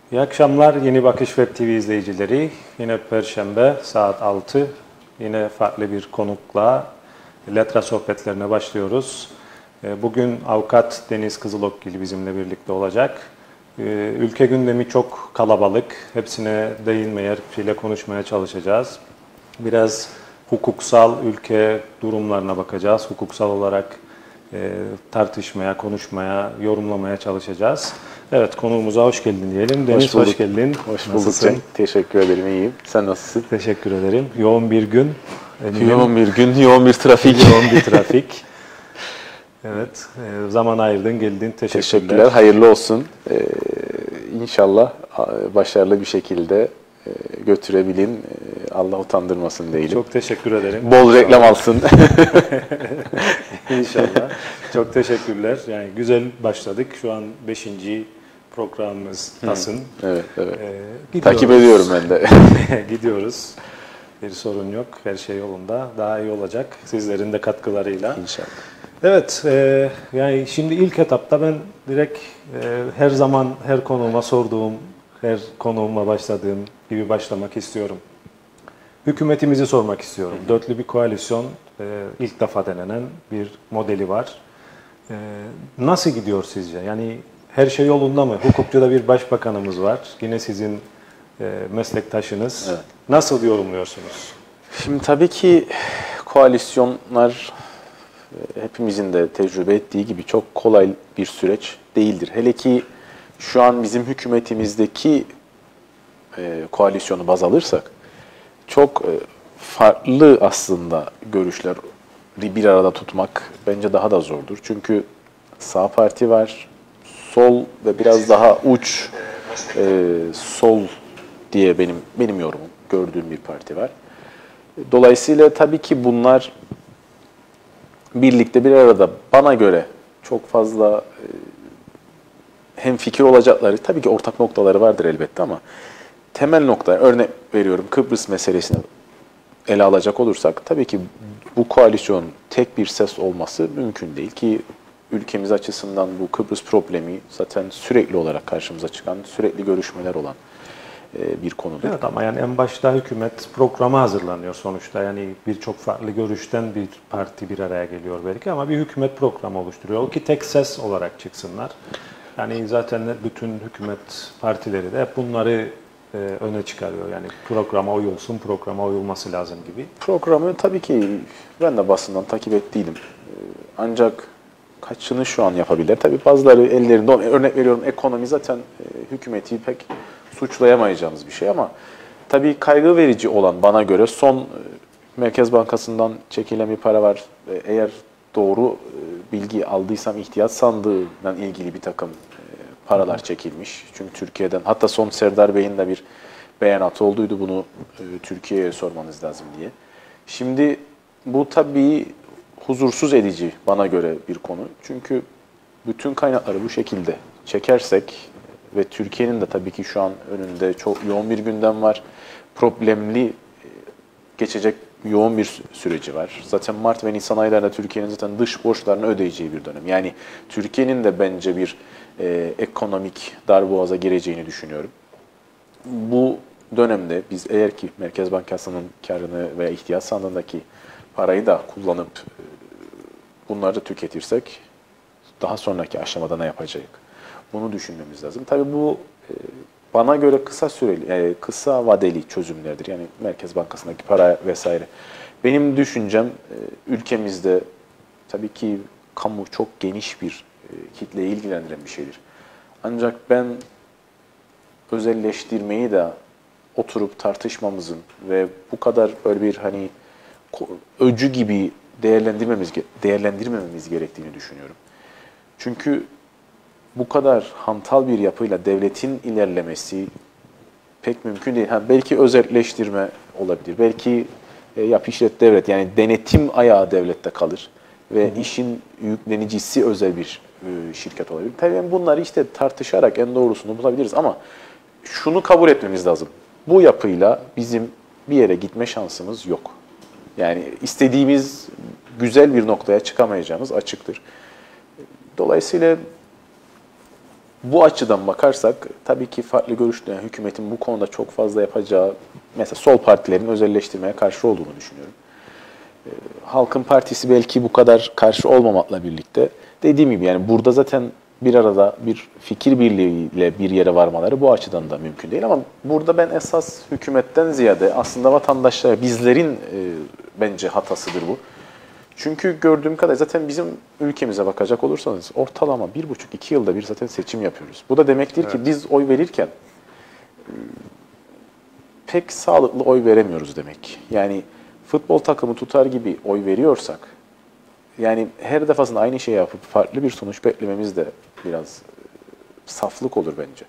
İyi akşamlar Yeni Bakış Web TV izleyicileri. Yine Perşembe saat 6. Yine farklı bir konukla Letra sohbetlerine başlıyoruz. Bugün avukat Deniz Kızılokgil bizimle birlikte olacak. Ülke gündemi çok kalabalık. Hepsine değinmeye, hepsiyle konuşmaya çalışacağız. Biraz hukuksal ülke durumlarına bakacağız. Hukuksal olarak tartışmaya, konuşmaya, yorumlamaya çalışacağız. Evet, konuğumuza hoş geldin diyelim. Deniz hoş geldin. Hoş bulduk Cenk. Teşekkür ederim, iyiyim. Sen nasılsın? Teşekkür ederim. Yoğun bir gün. Yoğun bir gün, yoğun bir trafik. Yoğun bir trafik. Evet, zaman ayırdın, geldin. Teşekkürler, hayırlı olsun. İnşallah başarılı bir şekilde götürebilin. Allah utandırmasın diyelim. Çok teşekkür ederim. Bol reklam alsın. İnşallah. Çok teşekkürler. Yani güzel başladık. Şu an 5. programımızdasın. Evet, evet. Takip ediyorum ben de. Gidiyoruz. Bir sorun yok. Her şey yolunda. Daha iyi olacak. Sizlerin de katkılarıyla. İnşallah. Evet. Yani şimdi ilk etapta ben direkt her zaman her konuğuma sorduğum, her konuğumla başladığım gibi başlamak istiyorum. Hükümetimizi sormak istiyorum. Dörtlü bir koalisyon ilk defa denenen bir modeli var. Nasıl gidiyor sizce? Yani her şey yolunda mı? Hukukçuda bir başbakanımız var. Yine sizin meslektaşınız. Evet. Nasıl yorumluyorsunuz? Şimdi tabii ki koalisyonlar hepimizin de tecrübe ettiği gibi çok kolay bir süreç değildir. Hele ki şu an bizim hükümetimizdeki koalisyonu baz alırsak çok farklı aslında görüşleri bir arada tutmak bence daha da zordur. Çünkü sağ parti var, sol ve biraz daha uç sol diye benim yorumum gördüğüm bir parti var. Dolayısıyla tabii ki bunlar birlikte bir arada bana göre çok fazla hemfikir olacakları, tabii ki ortak noktaları vardır elbette ama temel nokta, örnek veriyorum Kıbrıs meselesini ele alacak olursak tabii ki bu koalisyon tek bir ses olması mümkün değil ki ülkemiz açısından bu Kıbrıs problemi zaten sürekli olarak karşımıza çıkan, sürekli görüşmeler olan bir konudur. Evet ama yani en başta hükümet programı hazırlanıyor sonuçta. Yani birçok farklı görüşten bir parti bir araya geliyor belki ama bir hükümet programı oluşturuyor. O ki tek ses olarak çıksınlar. Yani zaten bütün hükümet partileri de hep bunları öne çıkarıyor. Yani programa uyulsun, programa uyulması lazım gibi. Programı tabii ki ben de basından takip ettiydim. Ancak kaçını şu an yapabilir? Tabii bazıları ellerinde, örnek veriyorum ekonomi zaten hükümeti pek suçlayamayacağımız bir şey ama tabii kaygı verici olan bana göre son Merkez Bankası'ndan çekilen bir para var. Eğer doğru bilgi aldıysam ihtiyaç sandığından ilgili bir takım paralar çekilmiş. Çünkü Türkiye'den, hatta son Serdar Bey'in de bir beyanatı olduydu, bunu Türkiye'ye sormanız lazım diye. Şimdi bu tabii huzursuz edici bana göre bir konu. Çünkü bütün kaynakları bu şekilde çekersek ve Türkiye'nin de tabii ki şu an önünde çok yoğun bir gündem var. Problemli geçecek yoğun bir süreci var. Zaten Mart ve Nisan aylarında Türkiye'nin zaten dış borçlarını ödeyeceği bir dönem. Yani Türkiye'nin de bence bir ekonomik darboğaza gireceğini düşünüyorum. Bu dönemde biz eğer ki Merkez Bankası'nın karını veya ihtiyaç sandığındaki parayı da kullanıp bunları da tüketirsek daha sonraki aşamada ne yapacak? Bunu düşünmemiz lazım. Tabii bu bana göre kısa süreli, kısa vadeli çözümlerdir. Yani Merkez Bankası'ndaki para vesaire. Benim düşüncem ülkemizde tabii ki kamu çok geniş bir kitleyi ilgilendiren bir şeydir. Ancak ben özelleştirmeyi de oturup tartışmamızın ve bu kadar böyle bir hani öcü gibi değerlendirmememiz gerektiğini düşünüyorum. Çünkü bu kadar hantal bir yapıyla devletin ilerlemesi pek mümkün değil. Belki özelleştirme olabilir. Belki yap işlet devlet, yani denetim ayağı devlette kalır ve işin yüklenicisi özel bir şirket olabilir. Tabii bunları işte tartışarak en doğrusunu bulabiliriz ama şunu kabul etmemiz lazım. Bu yapıyla bizim bir yere gitme şansımız yok. Yani istediğimiz güzel bir noktaya çıkamayacağımız açıktır. Dolayısıyla Bu açıdan bakarsak tabii ki farklı görüşlü, yani hükümetin bu konuda çok fazla yapacağı, mesela sol partilerin özelleştirmeye karşı olduğunu düşünüyorum. Halkın Partisi belki bu kadar karşı olmamakla birlikte, dediğim gibi yani burada zaten bir arada bir fikir birliğiyle bir yere varmaları bu açıdan da mümkün değil. Ama burada ben esas hükümetten ziyade aslında vatandaşlara, bizlerin bence hatasıdır bu. Çünkü gördüğüm kadar zaten bizim ülkemize bakacak olursanız ortalama 1,5-2 yılda bir zaten seçim yapıyoruz. Bu da demektir ki biz oy verirken pek sağlıklı oy veremiyoruz demek. Yani futbol takımı tutar gibi oy veriyorsak, yani her defasında aynı şeyi yapıp farklı bir sonuç beklememiz de biraz saflık olur bence.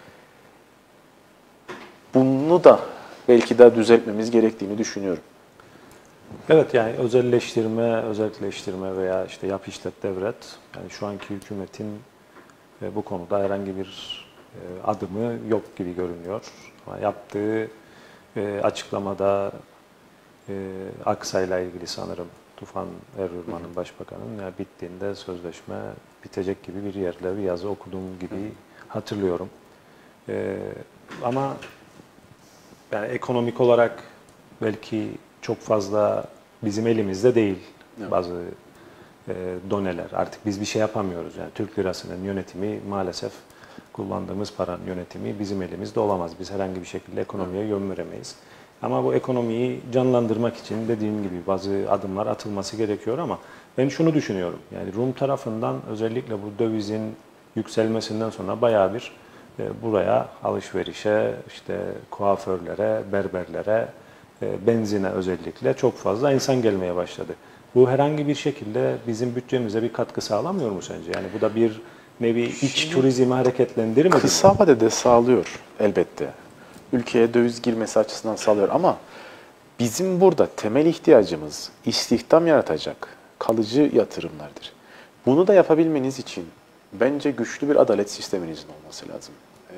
Bunu da belki daha düzeltmemiz gerektiğini düşünüyorum. Evet, yani özelleştirme veya işte yap işlet devret, yani şu anki hükümetin bu konuda herhangi bir adımı yok gibi görünüyor. Ama yaptığı açıklamada Aksa'yla ilgili sanırım Tufan Erürman'ın, başbakanın, yani bittiğinde sözleşme bitecek gibi bir yerde bir yazı okuduğum gibi hatırlıyorum. Ama yani ekonomik olarak belki çok fazla bizim elimizde değil bazı doneler. Artık biz bir şey yapamıyoruz. Yani Türk lirasının yönetimi, maalesef kullandığımız paranın yönetimi bizim elimizde olamaz. Biz herhangi bir şekilde ekonomiye yön veremeyiz. Ama bu ekonomiyi canlandırmak için dediğim gibi bazı adımlar atılması gerekiyor ama ben şunu düşünüyorum. Yani Rum tarafından özellikle bu dövizin yükselmesinden sonra bayağı bir buraya alışverişe, işte kuaförlere, berberlere, benzine özellikle çok fazla insan gelmeye başladı. Bu herhangi bir şekilde bizim bütçemize bir katkı sağlamıyor mu sence? Yani bu da bir nevi iç turizmi hareketlendirir mi? Kısa vadede sağlıyor elbette. Ülkeye döviz girmesi açısından sağlıyor ama bizim burada temel ihtiyacımız istihdam yaratacak kalıcı yatırımlardır. Bunu da yapabilmeniz için bence güçlü bir adalet sisteminizin olması lazım.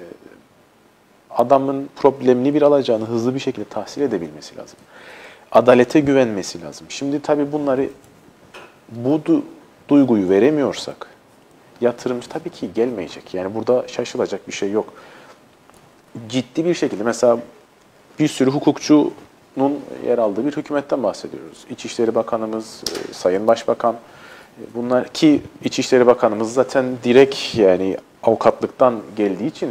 Adamın problemli bir alacağını hızlı bir şekilde tahsil edebilmesi lazım. Adalete güvenmesi lazım. Şimdi tabii bu duyguyu veremiyorsak yatırımcı tabii ki gelmeyecek. Yani burada şaşılacak bir şey yok. Ciddi bir şekilde mesela bir sürü hukukçunun yer aldığı bir hükümetten bahsediyoruz. İçişleri Bakanımız, Sayın Başbakan, bunlar ki İçişleri Bakanımız zaten direkt yani avukatlıktan geldiği için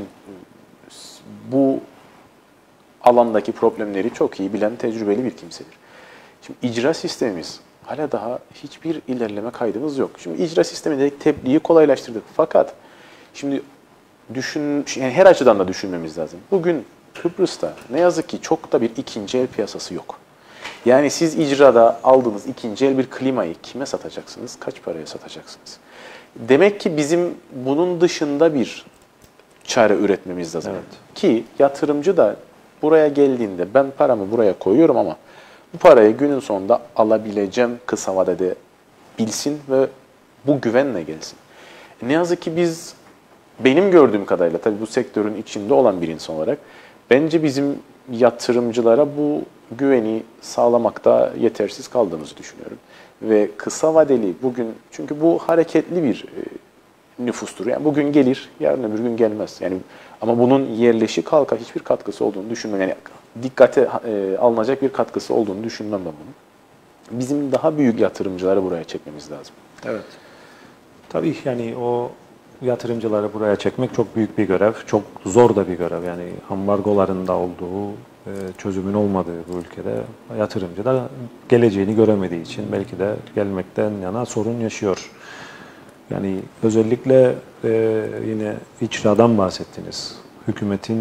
bu alandaki problemleri çok iyi bilen tecrübeli bir kimsedir. Şimdi icra sistemimiz hala daha hiçbir ilerleme kaydımız yok. Şimdi icra sisteminde tebliği kolaylaştırdık. Fakat şimdi yani her açıdan da düşünmemiz lazım. Bugün Kıbrıs'ta ne yazık ki çok da bir ikinci el piyasası yok. Yani siz icrada aldığınız ikinci el bir klimayı kime satacaksınız, kaç paraya satacaksınız? Demek ki bizim bunun dışında bir çare üretmemiz lazım. Evet. Ki yatırımcı da buraya geldiğinde ben paramı buraya koyuyorum ama bu parayı günün sonunda alabileceğim kısa vadede bilsin ve bu güvenle gelsin. Ne yazık ki benim gördüğüm kadarıyla tabii bu sektörün içinde olan bir insan olarak bence bizim yatırımcılara bu güveni sağlamakta yetersiz kaldığımızı düşünüyorum. Ve kısa vadeli bugün, çünkü bu hareketli bir nüfustur. Yani bugün gelir, yarın öbür gün gelmez. Yani ama bunun yerleşik halka hiçbir katkısı olduğunu düşünmem. Yani dikkate alınacak bir katkısı olduğunu düşünmem ben bunun. Bizim daha büyük yatırımcıları buraya çekmemiz lazım. Evet. Tabii yani o yatırımcıları buraya çekmek çok büyük bir görev. Çok zor da bir görev. Yani ambargoların da olduğu, çözümün olmadığı bu ülkede yatırımcı da geleceğini göremediği için belki de gelmekten yana sorun yaşıyor. Yani özellikle yine icradan bahsettiniz. Hükümetin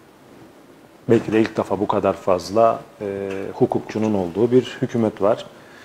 belki de ilk defa bu kadar fazla hukukçunun olduğu bir hükümet var.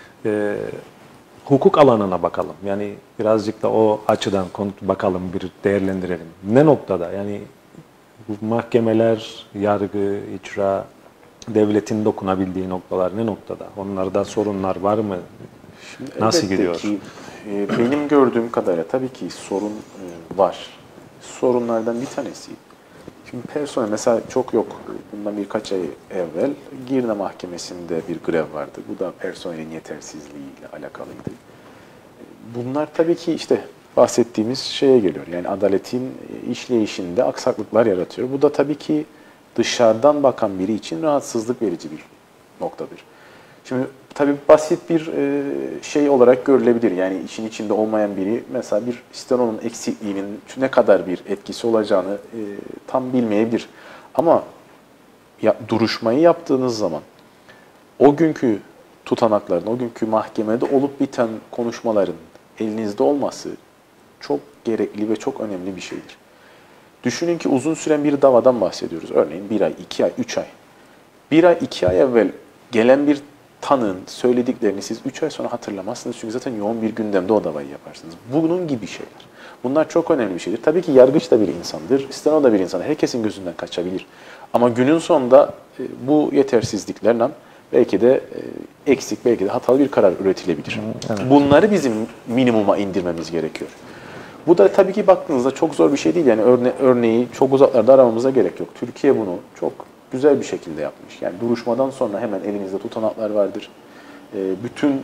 Hukuk alanına bakalım. Yani birazcık da o açıdan bakalım, bir değerlendirelim. Ne noktada? Yani bu mahkemeler, yargı, icra, devletin dokunabildiği noktalar ne noktada? Onlarda sorunlar var mı? Şimdi nasıl gidiyor? Ki, benim gördüğüm kadarıyla tabii ki sorun var. Sorunlardan bir tanesi. Şimdi personel mesela çok yok. Bundan birkaç ay evvel Girne Mahkemesi'nde bir grev vardı. Bu da personelin yetersizliğiyle alakalıydı. Bunlar tabii ki işte bahsettiğimiz şeye geliyor. Yani adaletin işleyişinde aksaklıklar yaratıyor. Bu da tabii ki dışarıdan bakan biri için rahatsızlık verici bir noktadır. Şimdi tabii basit bir şey olarak görülebilir. Yani işin içinde olmayan biri mesela bir steronun eksikliğinin ne kadar bir etkisi olacağını tam bilmeyebilir. Ama duruşmayı yaptığınız zaman o günkü tutanakların, o günkü mahkemede olup biten konuşmaların elinizde olması çok gerekli ve çok önemli bir şeydir. Düşünün ki uzun süren bir davadan bahsediyoruz. Örneğin 1 ay, 2 ay, 3 ay. 1 ay, 2 ay evvel gelen bir tanığın söylediklerini siz 3 ay sonra hatırlamazsınız. Çünkü zaten yoğun bir gündemde o davayı yaparsınız. Bunun gibi şeyler. Bunlar çok önemli bir şeydir. Tabii ki yargıç da bir insandır, steno da bir insan. Herkesin gözünden kaçabilir. Ama günün sonunda bu yetersizliklerle belki de eksik, belki de hatalı bir karar üretilebilir. Evet. Bunları bizim minimuma indirmemiz gerekiyor. Bu da tabii ki baktığınızda çok zor bir şey değil. Yani örneği çok uzaklarda aramamıza gerek yok. Türkiye bunu çok güzel bir şekilde yapmış. Yani duruşmadan sonra hemen elinizde tutanaklar vardır. Bütün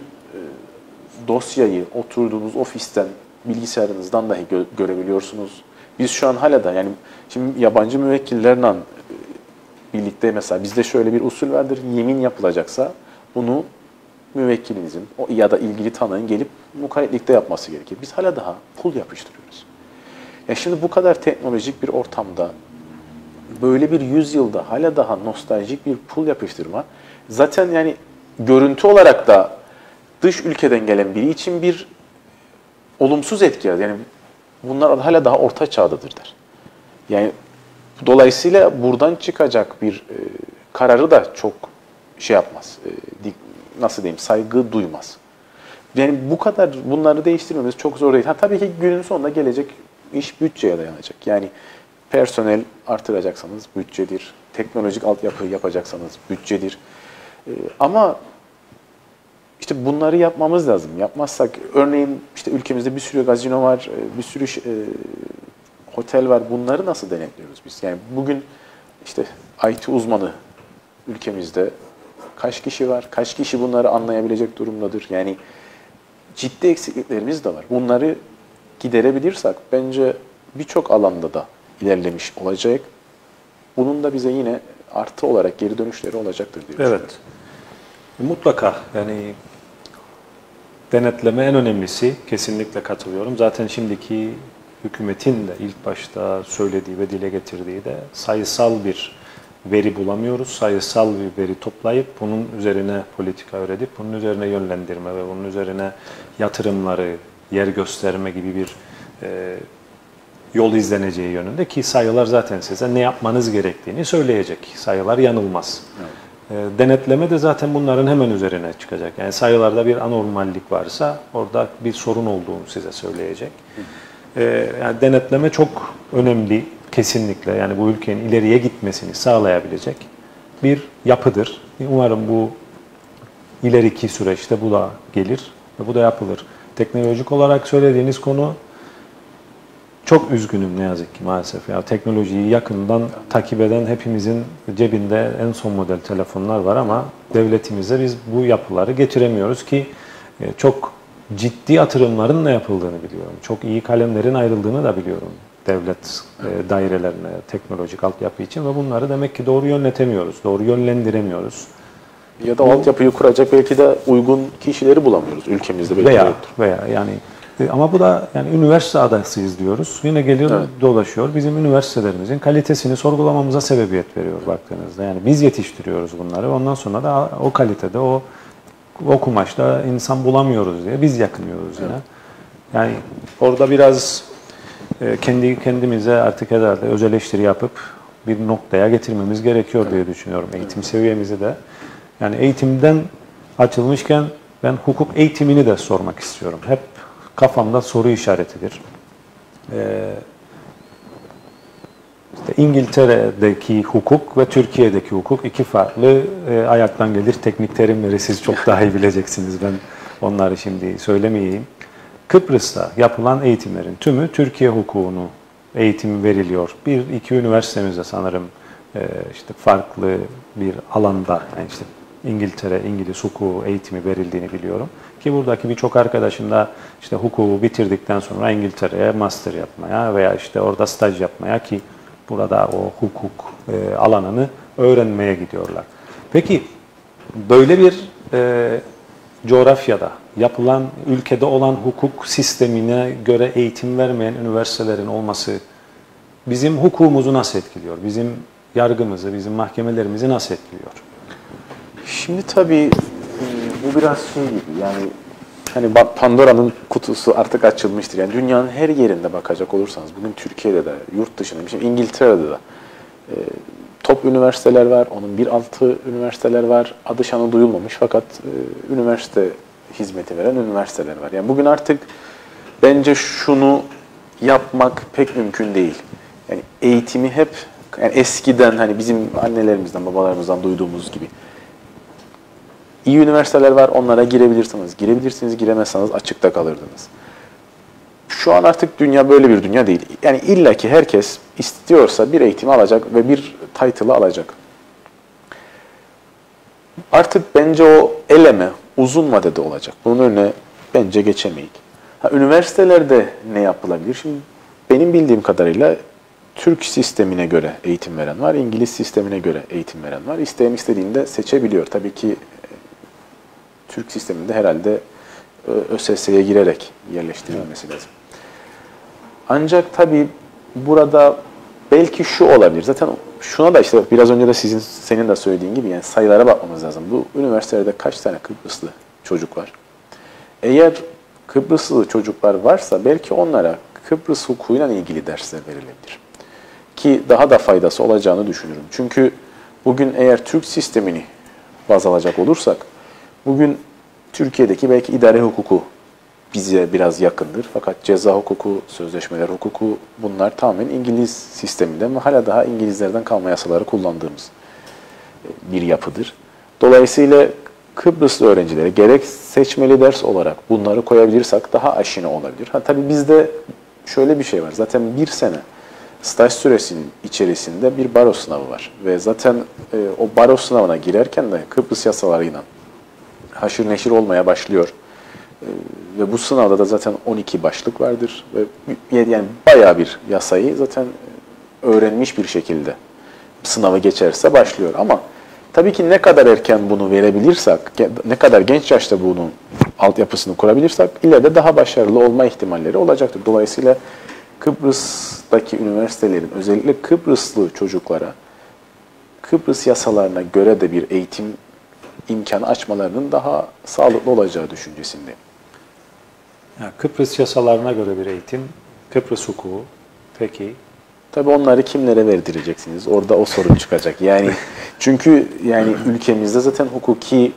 dosyayı oturduğunuz ofisten, bilgisayarınızdan dahi görebiliyorsunuz. Biz şu an hala da yani şimdi yabancı müvekkillerle birlikte mesela bizde şöyle bir usul vardır. Yemin yapılacaksa bunu müvekkilinizin ya da ilgili tanığın gelip mukayyetlikte yapması gerekir. Biz hala daha pul yapıştırıyoruz. Ya şimdi bu kadar teknolojik bir ortamda böyle bir yüzyılda hala daha nostaljik bir pul yapıştırma zaten yani görüntü olarak da dış ülkeden gelen biri için bir olumsuz etki yaratır. Yani bunlar hala daha orta çağdadır. Yani dolayısıyla buradan çıkacak bir kararı da çok şey yapmaz. Nasıl diyeyim? Saygı duymaz. Yani bu kadar bunları değiştirmemiz çok zor değil. Tabii ki günün sonunda gelecek iş bütçeye dayanacak. Yani personel artıracaksanız bütçedir. Teknolojik altyapı yapacaksanız bütçedir. Ama işte bunları yapmamız lazım. Yapmazsak örneğin işte ülkemizde bir sürü gazino var, bir sürü otel var. Bunları nasıl denetliyoruz biz? Yani bugün işte IT uzmanı ülkemizde kaç kişi var? Kaç kişi bunları anlayabilecek durumdadır? Yani ciddi eksikliklerimiz de var. Bunları giderebilirsek bence birçok alanda da ilerlemiş olacak. Bunun da bize yine artı olarak geri dönüşleri olacaktır diye düşünüyorum. Evet. Mutlaka yani denetleme en önemlisi. Kesinlikle katılıyorum. Zaten şimdiki hükümetin de ilk başta söylediği ve dile getirdiği de sayısal bir veri bulamıyoruz. Sayısal bir veri toplayıp bunun üzerine politika öğretip bunun üzerine yönlendirme ve bunun üzerine yatırımları yer gösterme gibi bir yol izleneceği yönünde ki sayılar zaten size ne yapmanız gerektiğini söyleyecek. Sayılar yanılmaz. Evet. Denetleme de zaten bunların hemen üzerine çıkacak. Yani sayılarda bir anormallik varsa orada bir sorun olduğunu size söyleyecek. Yani denetleme çok önemli kesinlikle. Yani bu ülkenin ileriye gitmesini sağlayabilecek bir yapıdır. Umarım bu ileriki süreçte bu da gelir ve bu da yapılır. Teknolojik olarak söylediğiniz konu çok üzgünüm ne yazık ki maalesef. Ya teknolojiyi yakından takip eden hepimizin cebinde en son model telefonlar var ama devletimize biz bu yapıları getiremiyoruz ki çok ciddi yatırımların da yapıldığını biliyorum. Çok iyi kalemlerin ayrıldığını da biliyorum devlet dairelerine, teknolojik altyapı için ve bunları demek ki doğru yönetemiyoruz, doğru yönlendiremiyoruz. Ya da altyapıyı kuracak belki de uygun kişileri bulamıyoruz ülkemizde belki veya yani ama bu da yani üniversite adayısıyız diyoruz. Yine geliyor dolaşıyor. Bizim üniversitelerimizin kalitesini sorgulamamıza sebebiyet veriyor baktığınızda. Yani biz yetiştiriyoruz bunları. Ondan sonra da o kalitede, o kumaşta insan bulamıyoruz diye biz yakınıyoruz yine. Yani orada biraz kendimize artık herhalde öz eleştiri yapıp bir noktaya getirmemiz gerekiyor diye düşünüyorum. Eğitim seviyemizi de. Yani eğitimden açılmışken ben hukuk eğitimini de sormak istiyorum. Hep kafamda soru işaretidir. İşte İngiltere'deki hukuk ve Türkiye'deki hukuk iki farklı ayaktan gelir teknik terimleri siz çok daha iyi bileceksiniz. Ben onları şimdi söylemeyeyim. Kıbrıs'ta yapılan eğitimlerin tümü Türkiye hukukunu eğitim veriliyor. Bir, iki üniversitemizde sanırım işte farklı bir alanda, yani işte İngiltere, İngiliz hukuku eğitimi verildiğini biliyorum. Ki buradaki birçok arkadaşım da işte hukuku bitirdikten sonra İngiltere'ye master yapmaya veya işte orada staj yapmaya ki burada o hukuk alanını öğrenmeye gidiyorlar. Peki böyle bir coğrafyada yapılan, ülkede olan hukuk sistemine göre eğitim vermeyen üniversitelerin olması bizim hukukumuzu nasıl etkiliyor? Bizim yargımızı, bizim mahkemelerimizi nasıl etkiliyor? Şimdi tabii bu biraz şey gibi, yani hani Pandora'nın kutusu artık açılmıştır. Yani dünyanın her yerinde bakacak olursanız, bugün Türkiye'de de, yurt dışında, şimdi İngiltere'de de top üniversiteler var, onun bir altı üniversiteler var. Adı şanı duyulmamış fakat üniversite hizmeti veren üniversiteler var. Yani bugün artık bence şunu yapmak pek mümkün değil. Yani eğitimi hep, yani eskiden hani bizim annelerimizden, babalarımızdan duyduğumuz gibi iyi üniversiteler var, onlara girebilirsiniz. Girebilirsiniz, giremezseniz açıkta kalırdınız. Şu an artık dünya böyle bir dünya değil. Yani illaki herkes istiyorsa bir eğitimi alacak ve bir title'ı alacak. Artık bence o eleme uzun vadede olacak. Bunun önüne bence geçemeyik. Üniversitelerde ne yapılabilir? Şimdi benim bildiğim kadarıyla Türk sistemine göre eğitim veren var, İngiliz sistemine göre eğitim veren var. İsteyen istediğinde seçebiliyor. Tabii ki Türk sisteminde herhalde ÖSS'ye girerek yerleştirilmesi lazım. Ancak tabii burada belki şu olabilir. Zaten şuna da işte biraz önce de senin de söylediğin gibi yani sayılara bakmamız lazım. Bu üniversitelerde kaç tane Kıbrıslı çocuk var? Eğer Kıbrıslı çocuklar varsa belki onlara Kıbrıs hukukuyla ilgili dersler verilebilir. Ki daha da faydası olacağını düşünürüm. Çünkü bugün eğer Türk sistemini baz alacak olursak, bugün Türkiye'deki belki idare hukuku bize biraz yakındır. Fakat ceza hukuku, sözleşmeler hukuku bunlar tamamen İngiliz sisteminden ve hala daha İngilizlerden kalma yasaları kullandığımız bir yapıdır. Dolayısıyla Kıbrıslı öğrencilere gerek seçmeli ders olarak bunları koyabilirsek daha aşina olabilir. Tabii bizde şöyle bir şey var. Zaten bir sene staj süresinin içerisinde bir baro sınavı var. Ve zaten o baro sınavına girerken de Kıbrıs yasalarıyla haşır neşir olmaya başlıyor. Ve bu sınavda da zaten 12 başlık vardır. Ve yani bayağı bir yasayı zaten öğrenmiş bir şekilde sınavı geçerse başlıyor. Ama tabii ki ne kadar erken bunu verebilirsek, ne kadar genç yaşta bunun altyapısını kurabilirsek ileride daha başarılı olma ihtimalleri olacaktır. Dolayısıyla Kıbrıs'taki üniversitelerin özellikle Kıbrıslı çocuklara Kıbrıs yasalarına göre de bir eğitim imkanı açmalarının daha sağlıklı olacağı düşüncesindeyim. Yani Kıbrıs yasalarına göre bir eğitim, Kıbrıs hukuku, peki. Tabii onları kimlere verdireceksiniz? Orada o sorun çıkacak. Yani çünkü yani ülkemizde zaten hukuki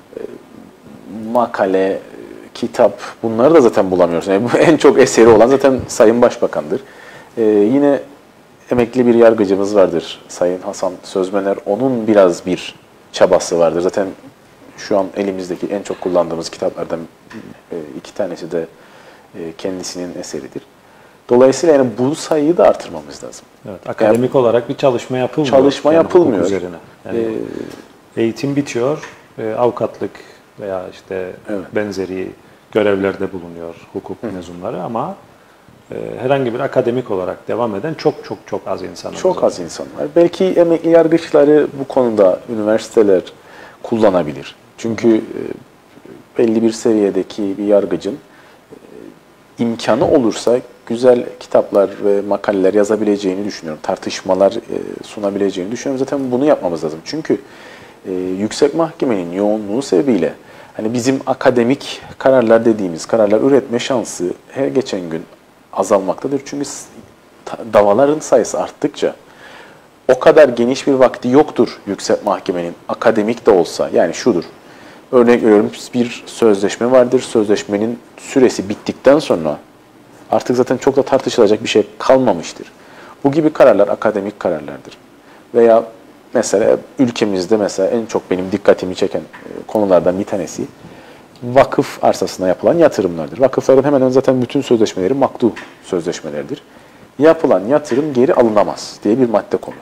makale, kitap bunları da zaten bulamıyoruz. Yani bu en çok eseri olan zaten Sayın Başbakan'dır. Yine emekli bir yargıcımız vardır, Sayın Hasan Sözmener. Onun biraz bir çabası vardır. Zaten şu an elimizdeki en çok kullandığımız kitaplardan 2 tanesi de kendisinin eseridir. Dolayısıyla yani bu sayıyı da artırmamız lazım. Evet, akademik olarak bir çalışma yapılmıyor. Çalışma yapılmıyor. Üzerine. Yani eğitim bitiyor, avukatlık veya işte benzeri görevlerde bulunuyor hukuk mezunları ama herhangi bir akademik olarak devam eden çok az insan var. Çok az insan var. Belki emekli yargıçları bu konuda üniversiteler kullanabilir. Çünkü belli bir seviyedeki bir yargıcın imkanı olursa güzel kitaplar ve makaleler yazabileceğini düşünüyorum. Tartışmalar sunabileceğini düşünüyorum. Zaten bunu yapmamız lazım. Çünkü yüksek mahkemenin yoğunluğu sebebiyle hani bizim akademik kararlar dediğimiz kararlar üretme şansı her geçen gün azalmaktadır. Çünkü davaların sayısı arttıkça o kadar geniş bir vakti yoktur yüksek mahkemenin akademik de olsa. Yani şudur. Örnek veriyorum, bir sözleşme vardır. Sözleşmenin süresi bittikten sonra artık zaten çok da tartışılacak bir şey kalmamıştır. Bu gibi kararlar akademik kararlardır. Veya mesela ülkemizde mesela en çok benim dikkatimi çeken konulardan bir tanesi vakıf arsasına yapılan yatırımlardır. Vakıfların hemen hemen zaten bütün sözleşmeleri maktuh sözleşmelerdir. Yapılan yatırım geri alınamaz diye bir madde konur.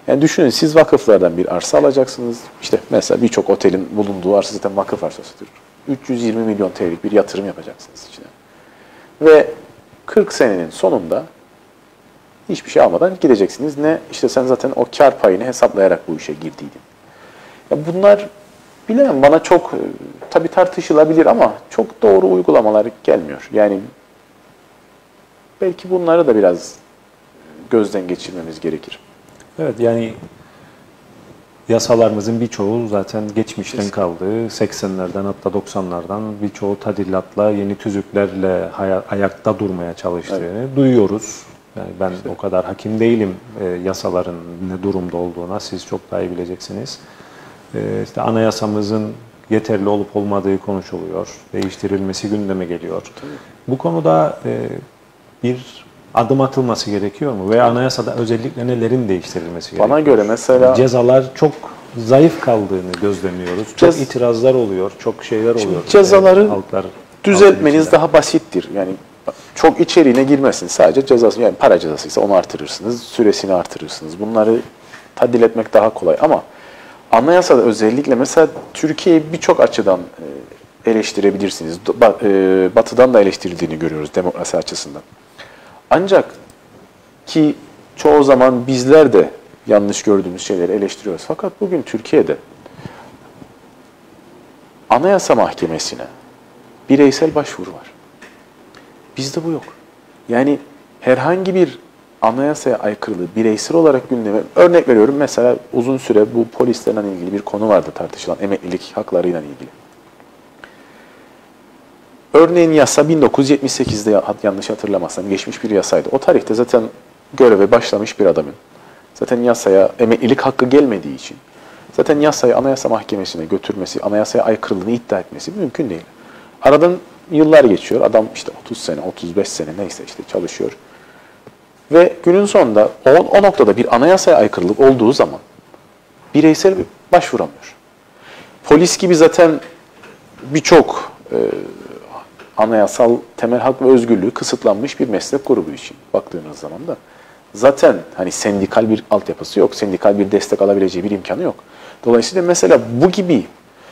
Yani düşünün, siz vakıflardan bir arsa alacaksınız. İşte mesela birçok otelin bulunduğu arsa zaten vakıf arsasıdır. 320 milyon TL'lik bir yatırım yapacaksınız içine. Ve 40 senenin sonunda hiçbir şey almadan gideceksiniz. Ne işte sen zaten o kar payını hesaplayarak bu işe girdiydin. Ya bunlar bilemem, bana çok tabii tartışılabilir ama çok doğru uygulamalar gelmiyor. Yani belki bunları da biraz gözden geçirmemiz gerekir. Evet, yani yasalarımızın birçoğu zaten geçmişten kaldı. 80'lerden hatta 90'lardan birçoğu tadilatla, yeni tüzüklerle ayakta durmaya çalıştığını duyuyoruz. Yani ben o kadar hakim değilim yasaların ne durumda olduğuna, siz çok daha iyi bileceksiniz. İşte anayasamızın yeterli olup olmadığı konuşuluyor, değiştirilmesi gündeme geliyor. Tabii. Bu konuda bir adım atılması gerekiyor mu? Veya anayasada özellikle nelerin değiştirilmesi gerekiyor? Bana göre mesela Cezalar çok zayıf kaldığını gözlemliyoruz. Çok itirazlar oluyor, çok şeyler oluyor. Cezaları halklar düzeltmeniz daha basittir. Yani çok içeriğine girmezsiniz. Sadece cezası, yani para cezasıysa onu artırırsınız, süresini artırırsınız. Bunları tadil etmek daha kolay ama anayasada özellikle mesela Türkiye'yi birçok açıdan eleştirebilirsiniz. Batı'dan da eleştirildiğini görüyoruz demokrasi açısından. Ancak ki çoğu zaman bizler de yanlış gördüğümüz şeyleri eleştiriyoruz. Fakat bugün Türkiye'de Anayasa Mahkemesi'ne bireysel başvuru var. Bizde bu yok. Yani herhangi bir anayasaya aykırılığı bireysel olarak gündeme, örnek veriyorum, mesela uzun süre bu polislerle ilgili bir konu vardı tartışılan, emeklilik haklarıyla ilgili. Örneğin yasa 1978'de yanlış hatırlamazsam geçmiş bir yasaydı. O tarihte zaten göreve başlamış bir adamın zaten yasaya emeklilik hakkı gelmediği için zaten yasayı Anayasa Mahkemesi'ne götürmesi, anayasaya aykırılığını iddia etmesi mümkün değil. Aradan yıllar geçiyor. Adam işte 30 sene, 35 sene neyse işte çalışıyor. Ve günün sonunda o noktada bir anayasaya aykırılık olduğu zaman bireysel başvuramıyor. Polis gibi zaten birçok anayasal temel hak ve özgürlüğü kısıtlanmış bir meslek grubu için baktığınız zaman da zaten hani sendikal bir altyapısı yok, sendikal bir destek alabileceği bir imkanı yok. Dolayısıyla mesela bu gibi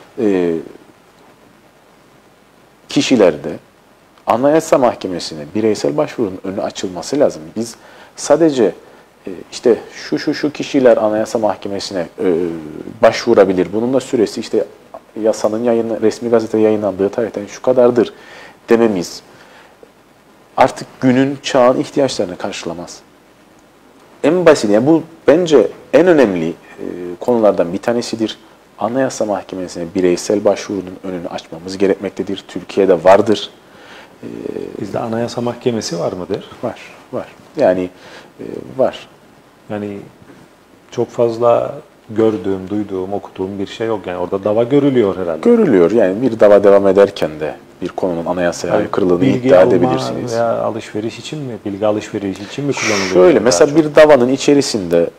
kişilerde Anayasa Mahkemesi'ne bireysel başvurunun önü açılması lazım. Biz sadece işte şu kişiler Anayasa Mahkemesi'ne başvurabilir. Bunun da süresi işte yasanın resmi gazetede yayınlandığı tarihten şu kadardır dememiz artık günün, çağın ihtiyaçlarını karşılamaz. En basit, yani bu bence en önemli konulardan bir tanesidir. Anayasa Mahkemesi'ne bireysel başvurunun önünü açmamız gerekmektedir. Türkiye'de vardır. Bizde Anayasa Mahkemesi var mıdır? Var. Yani var. Yani çok fazla gördüğüm, duyduğum, okuduğum bir şey yok. Yani orada dava görülüyor herhalde. Görülüyor. Yani bir dava devam ederken de bir konunun anayasaya aykırılığını iddia edebilirsiniz. Veya alışveriş için mi? Bilgi alışverişi için mi kullanılıyor? Şöyle mesela bir davanın içerisinde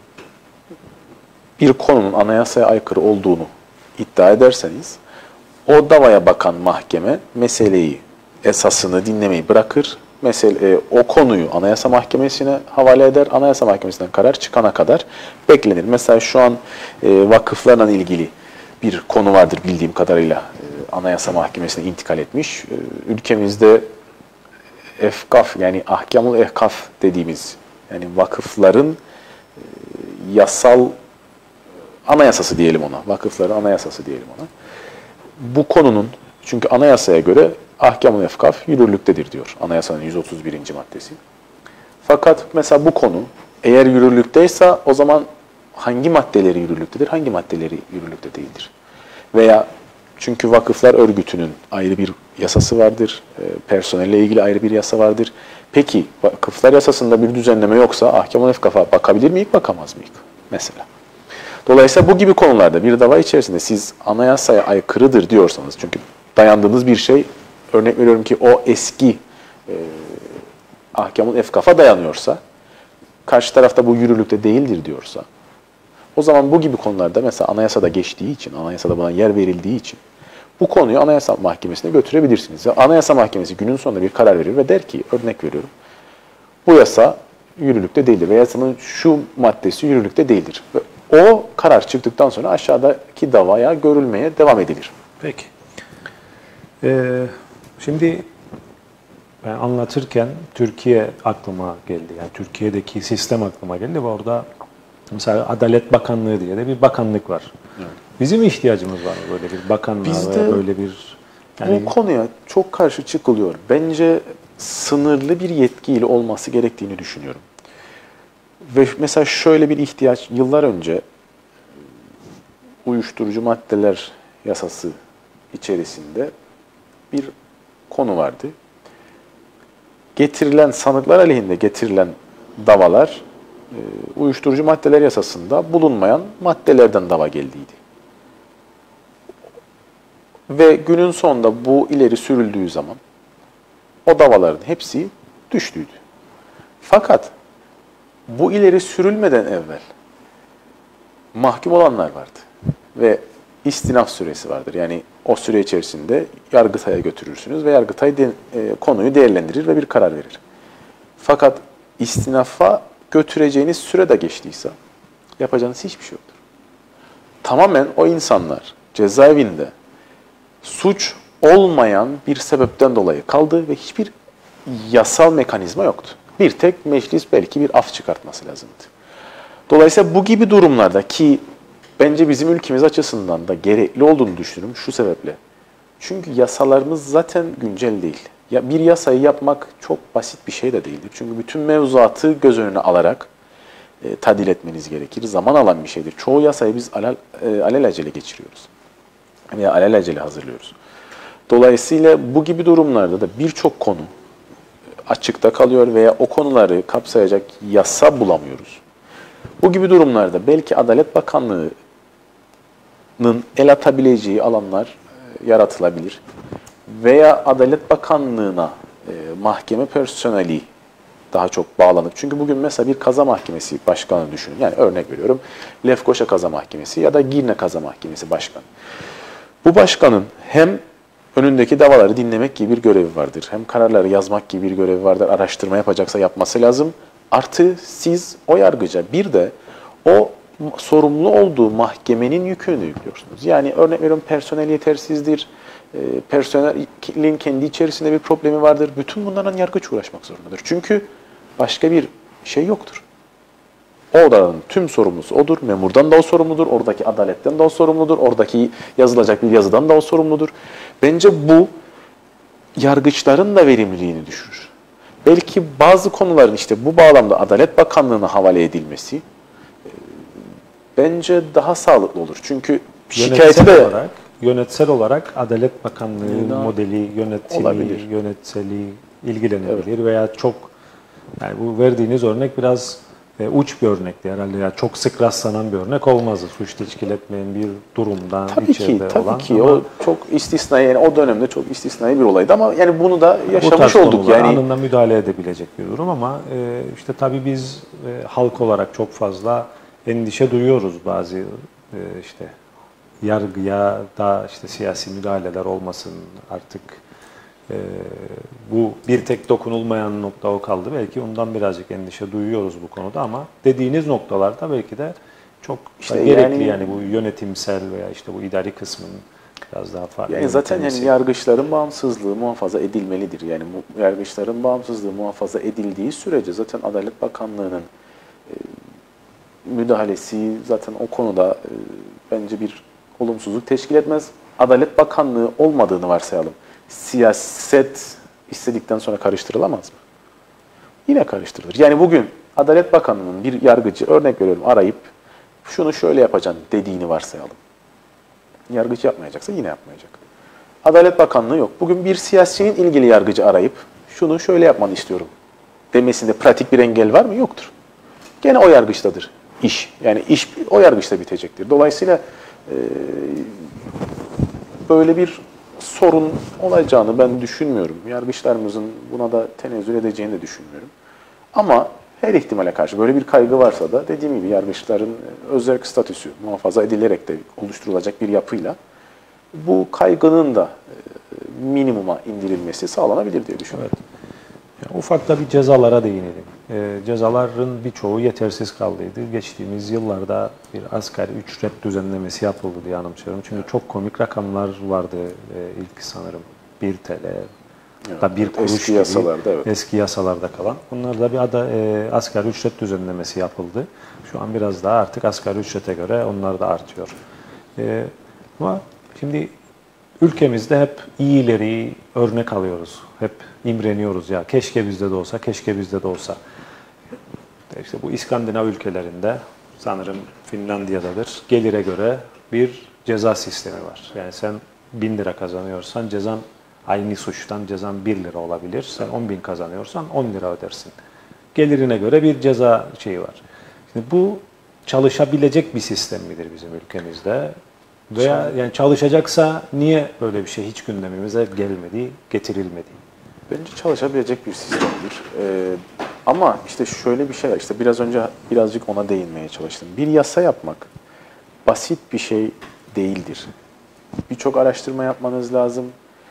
bir konunun anayasaya aykırı olduğunu iddia ederseniz o davaya bakan mahkeme meseleyi, esasını dinlemeyi bırakır. O konuyu Anayasa Mahkemesi'ne havale eder. Anayasa Mahkemesi'nden karar çıkana kadar beklenir. Mesela şu an vakıflarla ilgili bir konu vardır bildiğim kadarıyla. Anayasa Mahkemesi'ne intikal etmiş. Ülkemizde efkaf, yani ahkamul ehkaf dediğimiz, yani vakıfların yasal anayasası diyelim ona. Vakıfların anayasası diyelim ona. Bu konunun, çünkü anayasaya göre ahkam-ı efkaf yürürlüktedir diyor anayasanın 131. maddesi. Fakat mesela bu konu eğer yürürlükteyse o zaman hangi maddeleri yürürlüktedir, hangi maddeleri yürürlükte değildir? Veya çünkü vakıflar örgütünün ayrı bir yasası vardır, personelle ilgili ayrı bir yasa vardır. Peki vakıflar yasasında bir düzenleme yoksa ahkam-ı efkafa bakabilir miyiz, bakamaz mıyız mesela? Dolayısıyla bu gibi konularda bir dava içerisinde siz anayasaya aykırıdır diyorsanız, çünkü dayandığınız bir şey, örnek veriyorum ki o eski ahkamın efkafa dayanıyorsa, karşı tarafta bu yürürlükte değildir diyorsa, o zaman bu gibi konularda mesela anayasada geçtiği için, anayasada buna yer verildiği için bu konuyu Anayasa Mahkemesi'ne götürebilirsiniz. Anayasa Mahkemesi günün sonunda bir karar verir ve der ki, örnek veriyorum, bu yasa yürürlükte değildir ve yasanın şu maddesi yürürlükte değildir. Ve o karar çıktıktan sonra aşağıdaki davaya görülmeye devam edilir. Peki. Şimdi ben anlatırken Türkiye aklıma geldi. Yani Türkiye'deki sistem aklıma geldi ve orada mesela Adalet Bakanlığı diye de bir bakanlık var. Evet. Bizim ihtiyacımız var mı böyle bir bakanlığa veya böyle bir... Yani bu konuya çok karşı çıkılıyor. Bence sınırlı bir yetkiyle olması gerektiğini düşünüyorum. Ve mesela şöyle bir ihtiyaç, yıllar önce uyuşturucu maddeler yasası içerisinde bir konu vardı. Getirilen sanıklar aleyhinde getirilen davalar uyuşturucu maddeler yasasında bulunmayan maddelerden dava geldiydi. Ve günün sonunda bu ileri sürüldüğü zaman o davaların hepsi düştüydü. Fakat bu ileri sürülmeden evvel mahkum olanlar vardı ve istinaf süresi vardır. Yani o süre içerisinde Yargıtay'a götürürsünüz ve Yargıtay konuyu değerlendirir ve bir karar verir. Fakat istinafa götüreceğiniz süre de geçtiyse yapacağınız hiçbir şey yoktur. Tamamen o insanlar cezaevinde suç olmayan bir sebepten dolayı kaldı ve hiçbir yasal mekanizma yoktu. Bir tek meclis belki bir af çıkartması lazımdı. Dolayısıyla bu gibi durumlarda ki bence bizim ülkemiz açısından da gerekli olduğunu düşünüyorum şu sebeple. Çünkü yasalarımız zaten güncel değil. Ya bir yasayı yapmak çok basit bir şey de değildir. Çünkü bütün mevzuatı göz önüne alarak tadil etmeniz gerekir. Zaman alan bir şeydir. Çoğu yasayı biz alelacele geçiriyoruz. Veya alelacele hazırlıyoruz. Dolayısıyla bu gibi durumlarda da birçok konu açıkta kalıyor veya o konuları kapsayacak yasa bulamıyoruz. Bu gibi durumlarda belki Adalet Bakanlığı'nın el atabileceği alanlar yaratılabilir. Veya Adalet Bakanlığı'na mahkeme personeli daha çok bağlanıp. Çünkü bugün mesela bir kaza mahkemesi başkanı düşünün. Yani örnek veriyorum Lefkoşa Kaza Mahkemesi ya da Girne Kaza Mahkemesi başkanı. Bu başkanın hem önündeki davaları dinlemek gibi bir görevi vardır. Hem kararları yazmak gibi bir görevi vardır. Araştırma yapacaksa yapması lazım. Artı siz o yargıca bir de o sorumlu olduğu mahkemenin yükünü yüklüyorsunuz. Yani örnek veriyorum personel yetersizdir. Personelin kendi içerisinde bir problemi vardır. Bütün bunlarla yargıç uğraşmak zorundadır. Çünkü başka bir şey yoktur. O odanın tüm sorumlusu odur. Memurdan da o sorumludur. Oradaki adaletten de o sorumludur. Oradaki yazılacak bir yazıdan da o sorumludur. Bence bu yargıçların da verimliliğini düşürür. Belki bazı konuların işte bu bağlamda Adalet Bakanlığı'na havale edilmesi bence daha sağlıklı olur. Çünkü şikayeti de yönetsel olarak Adalet Bakanlığı modeli, yönetseli ilgilenebilir. Evet. Veya çok yani bu verdiğiniz örnek biraz uç bir örnekti herhalde. Yani çok sık rastlanan bir örnek olmazdı. Suç teşkil etmeyen bir durumdan içeride olan. Tabii ki. O çok istisnai, yani o dönemde çok istisnai bir olaydı ama yani bunu da yaşamış olduk. Yani anında müdahale edebilecek bir durum ama işte tabii biz halk olarak çok fazla endişe duyuyoruz bazı işte yargıya da işte siyasi müdahaleler olmasın artık. Bu bir tek dokunulmayan nokta o kaldı. Belki ondan birazcık endişe duyuyoruz bu konuda ama dediğiniz noktalarda belki de çok işte gerekli yani bu yönetimsel veya işte bu idari kısmın biraz daha farklı. Yani zaten yani yargıçların bağımsızlığı muhafaza edilmelidir. Yani yargıçların bağımsızlığı muhafaza edildiği sürece zaten Adalet Bakanlığı'nın müdahalesi zaten o konuda bence bir olumsuzluk teşkil etmez. Adalet Bakanlığı olmadığını varsayalım. Siyaset istedikten sonra karıştırılamaz mı? Yine karıştırılır. Yani bugün Adalet Bakanlığı'nın bir yargıcı örnek veriyorum arayıp şunu şöyle yapacaksın dediğini varsayalım. Yargıç yapmayacaksa yine yapmayacak. Adalet Bakanlığı yok. Bugün bir siyasetçinin ilgili yargıcı arayıp şunu şöyle yapmanı istiyorum demesinde pratik bir engel var mı? Yoktur. Gene o yargıçtadır iş. Yani iş o yargıçta bitecektir. Dolayısıyla böyle bir sorun olacağını ben düşünmüyorum. Yargıçlarımızın buna da tenezzül edeceğini de düşünmüyorum. Ama her ihtimale karşı böyle bir kaygı varsa da dediğim gibi yargıçların özerk statüsü muhafaza edilerek de oluşturulacak bir yapıyla bu kaygının da minimuma indirilmesi sağlanabilir diye düşünüyorum. Evet. Yani ufak da bir cezalara değinelim. cezaların birçoğu yetersiz kaldıydı. Geçtiğimiz yıllarda bir asgari ücret düzenlemesi yapıldı diye anımsıyorum. Çünkü çok komik rakamlar vardı ilk sanırım 1 TL da 1 kuruş eski gibi yasalarda, evet. eski yasalarda kalan. Bunlarda bir asgari ücret düzenlemesi yapıldı. Şu an biraz daha artık asgari ücrete göre onlar da artıyor. Ama şimdi ülkemizde hep iyileri örnek alıyoruz. Hep imreniyoruz ya. Keşke bizde de olsa, keşke bizde de olsa. İşte bu İskandinav ülkelerinde, sanırım Finlandiya'dadır, gelire göre bir ceza sistemi var. Yani sen 1000 lira kazanıyorsan cezan aynı suçtan cezan 1 lira olabilir. Sen 10.000 kazanıyorsan 10 lira ödersin. Gelirine göre bir ceza şeyi var. Şimdi bu çalışabilecek bir sistem midir bizim ülkemizde? Veya yani çalışacaksa niye böyle bir şey hiç gündemimize gelmedi, getirilmedi? Bence çalışabilecek bir sistemdir. Ama işte şöyle bir şey var. İşte biraz önce birazcık ona değinmeye çalıştım. Bir yasa yapmak basit bir şey değildir. Birçok araştırma yapmanız lazım.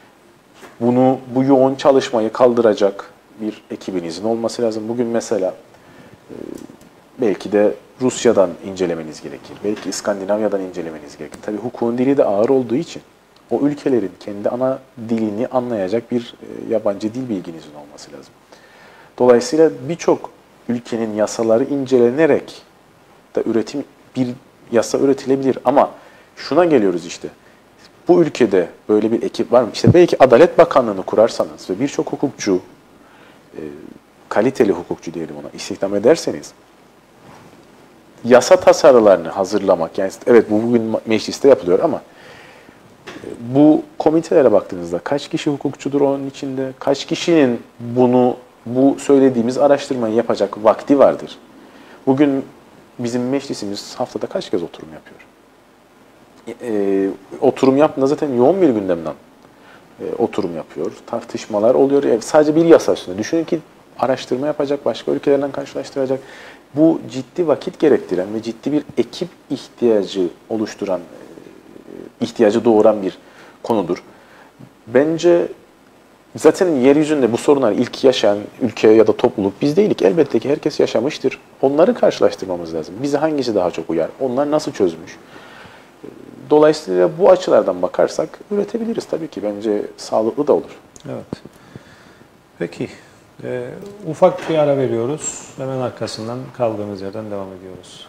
Bu yoğun çalışmayı kaldıracak bir ekibinizin olması lazım. Bugün mesela belki de Rusya'dan incelemeniz gerekir. Belki İskandinavya'dan incelemeniz gerekir. Tabii hukukun dili de ağır olduğu için o ülkelerin kendi ana dilini anlayacak bir yabancı dil bilginizin olması lazım. Dolayısıyla birçok ülkenin yasaları incelenerek da bir yasa üretilebilir. Ama şuna geliyoruz işte. Bu ülkede böyle bir ekip var mı? İşte belki Adalet Bakanlığı'nı kurarsanız ve birçok hukukçu, kaliteli hukukçu diyelim ona, istihdam ederseniz, yasa tasarılarını hazırlamak, yani evet bu bugün mecliste yapılıyor ama bu komitelere baktığınızda kaç kişi hukukçudur onun içinde, kaç kişinin bu söylediğimiz araştırmayı yapacak vakti vardır. Bugün bizim meclisimiz haftada kaç kez oturum yapıyor? Oturum yaptığında zaten yoğun bir gündemden oturum yapıyor. Tartışmalar oluyor. Sadece bir yasa üstünde. Düşünün ki araştırma yapacak, başka ülkelerden karşılaştıracak. Bu ciddi vakit gerektiren ve ciddi bir ekip ihtiyacı doğuran bir konudur. Bence zaten yeryüzünde bu sorunları ilk yaşayan ülke ya da topluluk biz değilik. Elbette ki herkes yaşamıştır. Onları karşılaştırmamız lazım. Bize hangisi daha çok uyar? Onlar nasıl çözmüş? Dolayısıyla bu açılardan bakarsak üretebiliriz tabii ki. Bence sağlıklı da olur. Evet. Peki. Ufak bir ara veriyoruz. Hemen arkasından kaldığımız yerden devam ediyoruz.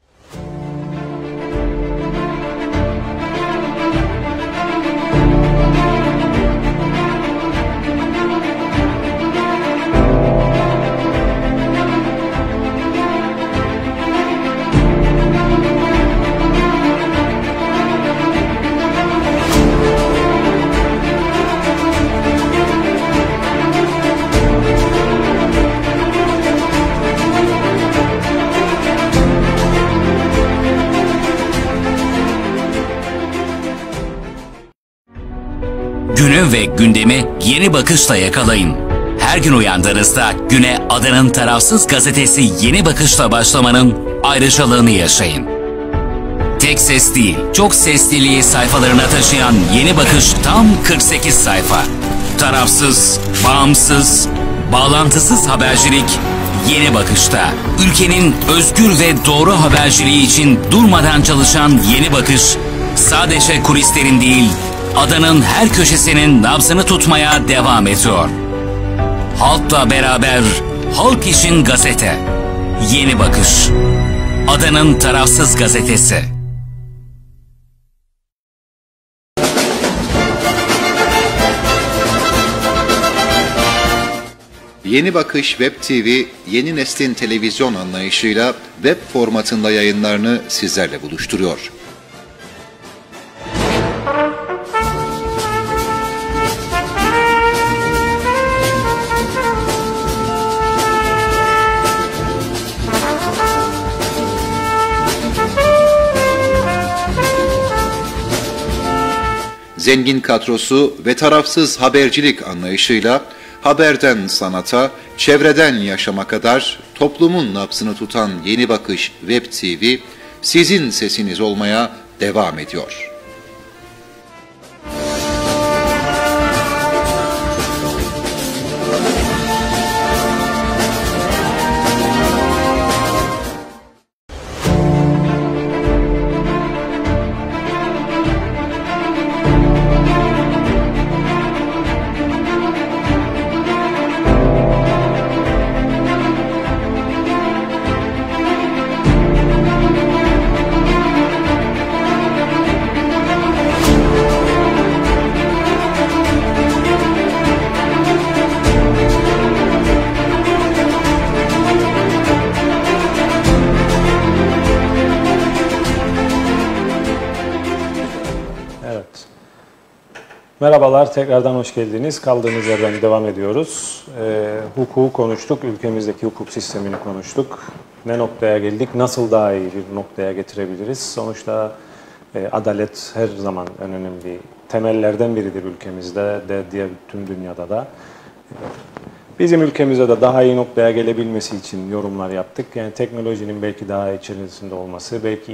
Günü ve gündemi yeni bakışla yakalayın. Her gün uyandığınızda güne Adanın tarafsız gazetesi Yeni Bakış'la başlamanın ayrıcalığını yaşayın. Tek ses değil, çok sesliliği sayfalarına taşıyan Yeni Bakış tam 48 sayfa. Tarafsız, bağımsız, bağlantısız habercilik Yeni Bakış'ta. Ülkenin özgür ve doğru haberciliği için durmadan çalışan Yeni Bakış, sadece kulislerin değil, Adanın her köşesinin nabzını tutmaya devam ediyor. Halkla beraber, halk için gazete. Yeni Bakış. Adanın tarafsız gazetesi. Yeni Bakış Web TV, yeni neslin televizyon anlayışıyla web formatında yayınlarını sizlerle buluşturuyor. Zengin kadrosu ve tarafsız habercilik anlayışıyla haberden sanata, çevreden yaşama kadar toplumun nabzını tutan Yeni Bakış Web TV sizin sesiniz olmaya devam ediyor. Merhabalar, tekrardan hoş geldiniz. Kaldığımız yerden devam ediyoruz. Hukuku konuştuk, ülkemizdeki hukuk sistemini konuştuk. Ne noktaya geldik, nasıl daha iyi bir noktaya getirebiliriz? Sonuçta adalet her zaman en önemli temellerden biridir ülkemizde de, diğer tüm dünyada da. Bizim ülkemizde de daha iyi noktaya gelebilmesi için yorumlar yaptık. Yani teknolojinin belki daha içerisinde olması, belki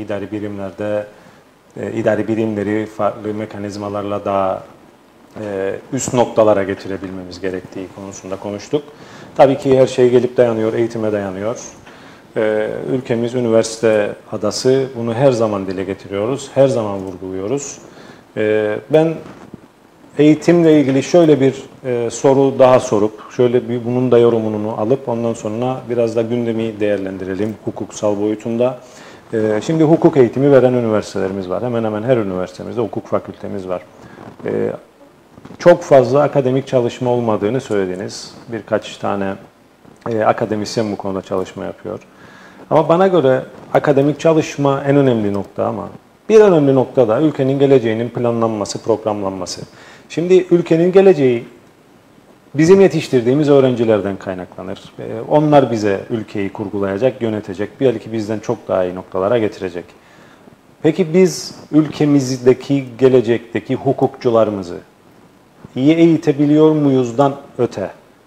idari birimleri farklı mekanizmalarla daha üst noktalara getirebilmemiz gerektiği konusunda konuştuk. Tabii ki her şey gelip dayanıyor, eğitime dayanıyor. Ülkemiz üniversite adası, bunu her zaman dile getiriyoruz, her zaman vurguluyoruz. Ben eğitimle ilgili şöyle bir soru daha sorup, şöyle bir bunun da yorumunu alıp ondan sonra biraz da gündemi değerlendirelim hukuksal boyutunda. Şimdi hukuk eğitimi veren üniversitelerimiz var. Hemen hemen her üniversitemizde hukuk fakültemiz var. Çok fazla akademik çalışma olmadığını söylediniz. Birkaç tane akademisyen bu konuda çalışma yapıyor. Ama bana göre akademik çalışma en önemli nokta ama bir önemli nokta da ülkenin geleceğinin planlanması, programlanması. Şimdi ülkenin geleceği bizim yetiştirdiğimiz öğrencilerden kaynaklanır. Onlar bize ülkeyi kurgulayacak, yönetecek, belki bizden çok daha iyi noktalara getirecek. Peki biz ülkemizdeki gelecekteki hukukçularımızı iyi eğitebiliyor muyuzdan öte,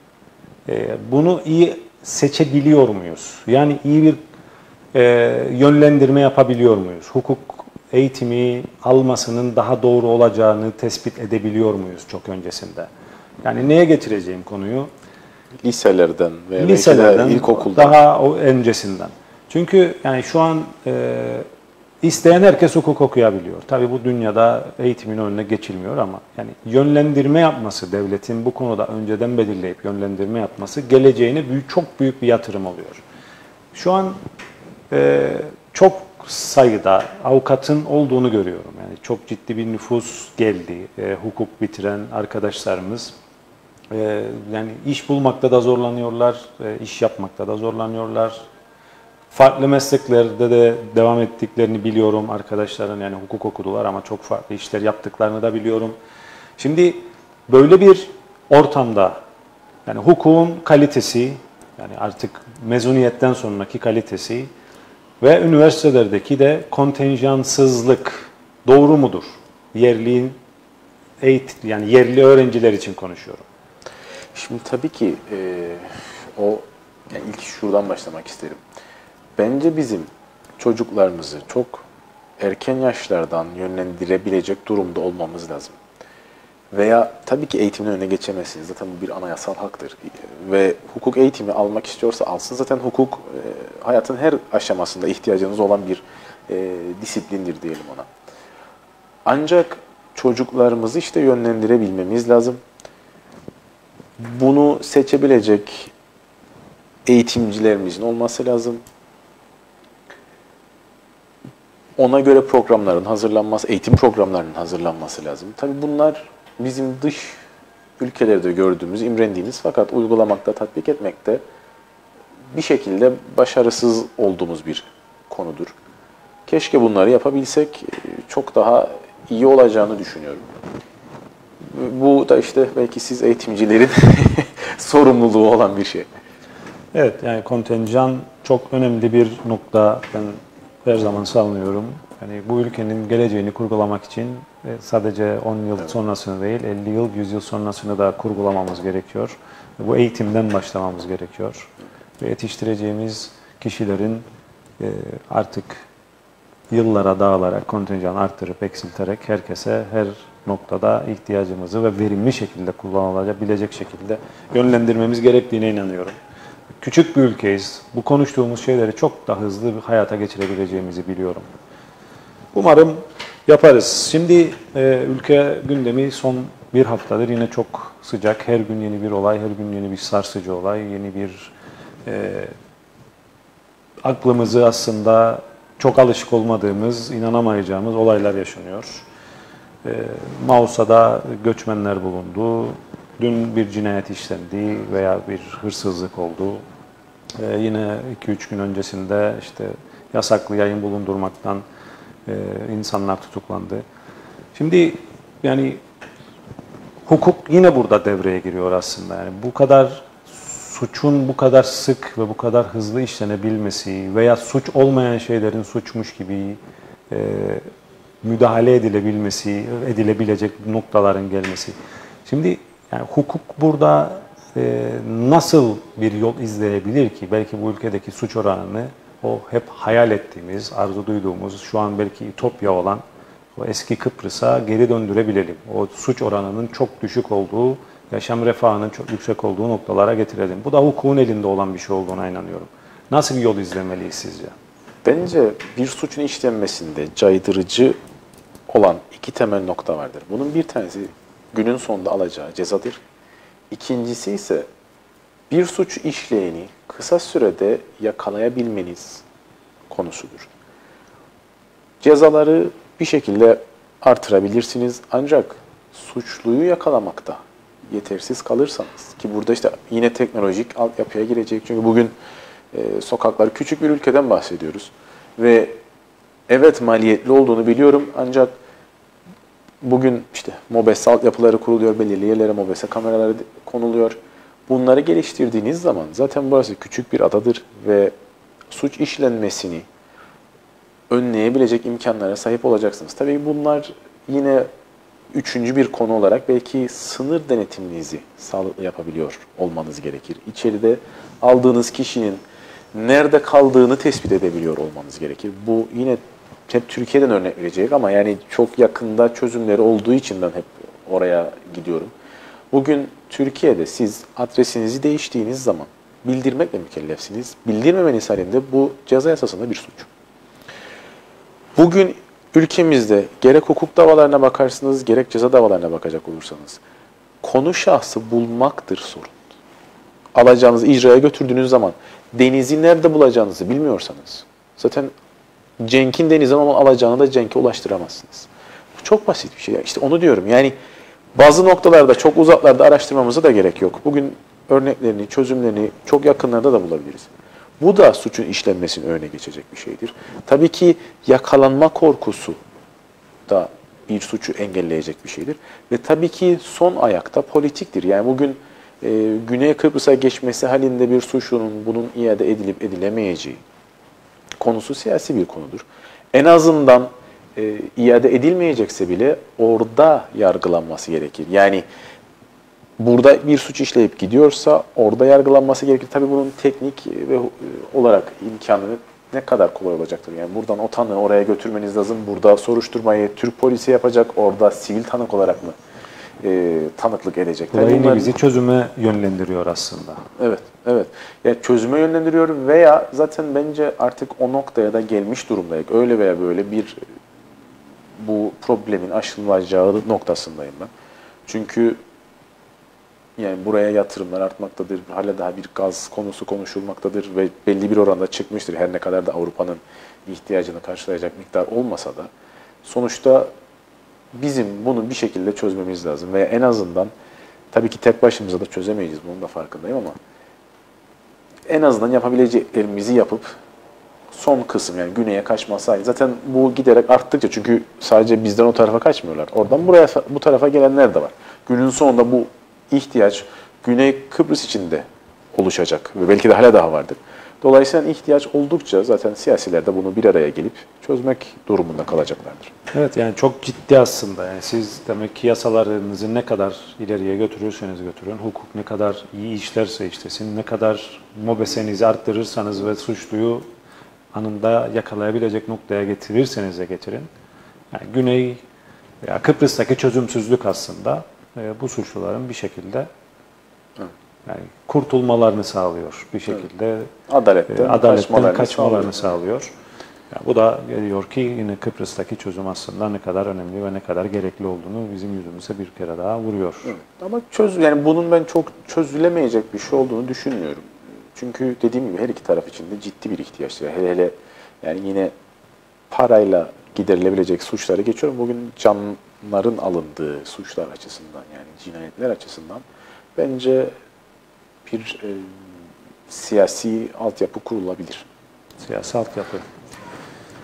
bunu iyi seçebiliyor muyuz? Yani iyi bir yönlendirme yapabiliyor muyuz? Hukuk eğitimi almasının daha doğru olacağını tespit edebiliyor muyuz çok öncesinde? Yani neye getireceğim konuyu? Liselerden veya ilkokuldan. Daha o öncesinden. Çünkü yani şu an isteyen herkes hukuk okuyabiliyor. Tabii bu dünyada eğitimin önüne geçilmiyor ama yani yönlendirme yapması, devletin bu konuda önceden belirleyip yönlendirme yapması geleceğine çok büyük bir yatırım oluyor. Şu an çok sayıda avukatın olduğunu görüyorum. Yani çok ciddi bir nüfus geldi. Hukuk bitiren arkadaşlarımız yani iş bulmakta da zorlanıyorlar, iş yapmakta da zorlanıyorlar. Farklı mesleklerde de devam ettiklerini biliyorum arkadaşların, yani hukuk okudular ama çok farklı işler yaptıklarını da biliyorum. Şimdi böyle bir ortamda yani hukukun kalitesi, yani artık mezuniyetten sonraki kalitesi ve üniversitelerdeki de kontenjansızlık doğru mudur? Yani yerli öğrenciler için konuşuyorum. Şimdi tabii ki yani ilk şuradan başlamak isterim. Bence bizim çocuklarımızı çok erken yaşlardan yönlendirebilecek durumda olmamız lazım. Veya tabii ki eğitimin önüne geçemezsiniz. Zaten bu bir anayasal haktır. Ve hukuk eğitimi almak istiyorsa alsın. Zaten hukuk hayatın her aşamasında ihtiyacınız olan bir disiplindir diyelim ona. Ancak çocuklarımızı işte yönlendirebilmemiz lazım. Bunu seçebilecek eğitimcilerimizin olması lazım. Ona göre programların hazırlanması, eğitim programlarının hazırlanması lazım. Tabii bunlar bizim dış ülkelerde gördüğümüz, imrendiğimiz fakat uygulamakta, tatbik etmekte bir şekilde başarısız olduğumuz bir konudur. Keşke bunları yapabilsek çok daha iyi olacağını düşünüyorum. Bu da işte belki siz eğitimcilerin sorumluluğu olan bir şey. Evet, yani kontenjan çok önemli bir nokta. Ben her zaman savunuyorum. Yani bu ülkenin geleceğini kurgulamak için sadece 10 yıl sonrasını değil, 50 yıl, 100 yıl sonrasını da kurgulamamız gerekiyor. Bu eğitimden başlamamız gerekiyor. Ve yetiştireceğimiz kişilerin artık yıllara, dağlara kontenjan arttırıp eksilterek herkese her noktada ihtiyacımızı ve verimli şekilde kullanılabilecek şekilde yönlendirmemiz gerektiğine inanıyorum. Küçük bir ülkeyiz. Bu konuştuğumuz şeyleri çok daha hızlı bir hayata geçirebileceğimizi biliyorum. Umarım yaparız. Şimdi ülke gündemi son bir haftadır yine çok sıcak. Her gün yeni bir olay, her gün yeni bir sarsıcı olay, yeni bir aklımızı aslında çok alışık olmadığımız, inanamayacağımız olaylar yaşanıyor. Mausa'da göçmenler bulundu. Dün bir cinayet işlendi veya bir hırsızlık oldu. Yine 2-3 gün öncesinde işte yasaklı yayın bulundurmaktan insanlar tutuklandı. Şimdi yani hukuk yine burada devreye giriyor aslında. Yani bu kadar suçun bu kadar sık ve bu kadar hızlı işlenebilmesi veya suç olmayan şeylerin suçmuş gibi müdahale edilebilecek noktaların gelmesi. Şimdi yani hukuk burada nasıl bir yol izleyebilir ki? Belki bu ülkedeki suç oranını o hep hayal ettiğimiz, arzu duyduğumuz, şu an belki ütopya olan o eski Kıbrıs'a geri döndürebilelim. O suç oranının çok düşük olduğu, yaşam refahının çok yüksek olduğu noktalara getirelim. Bu da hukukun elinde olan bir şey olduğuna inanıyorum. Nasıl bir yol izlemeliyiz sizce? Bence bir suçun işlenmesinde caydırıcı olan iki temel nokta vardır. Bunun bir tanesi günün sonunda alacağı cezadır. İkincisi ise bir suç işleyeni kısa sürede yakalayabilmeniz konusudur. Cezaları bir şekilde artırabilirsiniz ancak suçluyu yakalamakta yetersiz kalırsanız, ki burada işte yine teknolojik altyapıya girecek. Çünkü bugün sokaklar, küçük bir ülkeden bahsediyoruz ve evet maliyetli olduğunu biliyorum ancak bugün işte MOBESE altyapıları kuruluyor, belirli yerlere MOBESE kameraları konuluyor. Bunları geliştirdiğiniz zaman zaten burası küçük bir adadır ve suç işlenmesini önleyebilecek imkanlara sahip olacaksınız. Tabii bunlar yine üçüncü bir konu olarak belki sınır denetiminizi sağlıklı yapabiliyor olmanız gerekir. İçeride aldığınız kişinin nerede kaldığını tespit edebiliyor olmanız gerekir. Bu yine hep Türkiye'den örnek verecek ama yani çok yakında çözümleri olduğu için ben hep oraya gidiyorum. Bugün Türkiye'de siz adresinizi değiştiğiniz zaman bildirmekle mükellefsiniz. Bildirmemeniz halinde bu ceza yasasında bir suç. Bugün ülkemizde gerek hukuk davalarına bakarsınız, gerek ceza davalarına bakacak olursanız konu şahsı bulmaktır sorun. Alacağınızı icraya götürdüğünüz zaman denizi nerede bulacağınızı bilmiyorsanız zaten Cenk'in denizden alacağını da Cenk'e ulaştıramazsınız. Bu çok basit bir şey. İşte onu diyorum. Yani bazı noktalarda çok uzaklarda araştırmamıza da gerek yok. Bugün örneklerini, çözümlerini çok yakınlarda da bulabiliriz. Bu da suçun işlenmesinin önüne geçecek bir şeydir. Tabii ki yakalanma korkusu da bir suçu engelleyecek bir şeydir. Ve tabii ki son ayakta politiktir. Yani bugün Güney Kıbrıs'a geçmesi halinde bir suçlunun bunun iade edilip edilemeyeceği konusu siyasi bir konudur. En azından iade edilmeyecekse bile orada yargılanması gerekir. Yani burada bir suç işleyip gidiyorsa orada yargılanması gerekir. Tabii bunun teknik ve olarak imkanı ne kadar kolay olacaktır. Yani buradan o tanığı oraya götürmeniz lazım. Burada soruşturmayı Türk polisi yapacak. Orada sivil tanık olarak mı tanıklık edecek? Bu da yine bizi çözüme yönlendiriyor aslında. Evet, evet. Yani çözüme yönlendiriyor veya zaten bence artık o noktaya da gelmiş durumdayız. Öyle veya böyle bir bu problemin aşılacağı noktasındayım ben. Çünkü yani buraya yatırımlar artmaktadır. Hala daha bir gaz konusu konuşulmaktadır ve belli bir oranda çıkmıştır. Her ne kadar da Avrupa'nın ihtiyacını karşılayacak miktar olmasa da sonuçta bizim bunu bir şekilde çözmemiz lazım. Veya en azından tabii ki tek başımıza da çözemeyiz. Bunun da farkındayım ama en azından yapabileceklerimizi yapıp son kısım yani güneye kaçması. Zaten bu giderek arttıkça çünkü sadece bizden o tarafa kaçmıyorlar. Oradan buraya bu tarafa gelenler de var. Günün sonunda bu ihtiyaç Güney Kıbrıs için de oluşacak ve belki de hala daha vardır. Dolayısıyla ihtiyaç oldukça zaten siyasiler de bunu bir araya gelip çözmek durumunda kalacaklardır. Evet yani çok ciddi aslında. Yani siz demek ki yasalarınızı ne kadar ileriye götürürseniz götürün, hukuk ne kadar iyi işlerse işlesin, ne kadar MOBESE'nizi arttırırsanız ve suçluyu anında yakalayabilecek noktaya getirirseniz de getirin. Yani Güney veya Kıbrıs'taki çözümsüzlük aslında bu suçluların bir şekilde yani kurtulmalarını sağlıyor. Bir şekilde adaletten kaçmalarını sağlıyor. Yani bu da geliyor ki yine Kıbrıs'taki çözüm aslında ne kadar önemli ve ne kadar gerekli olduğunu bizim yüzümüze bir kere daha vuruyor. Evet. Ama yani bunun ben çok çözülemeyecek bir şey olduğunu düşünmüyorum. Çünkü dediğim gibi her iki taraf için de ciddi bir ihtiyaçtır. Hele yani yine parayla giderilebilecek suçları geçiyorum. Bugün canların alındığı suçlar açısından yani cinayetler açısından bence bir siyasi altyapı kurulabilir. Siyasi altyapı.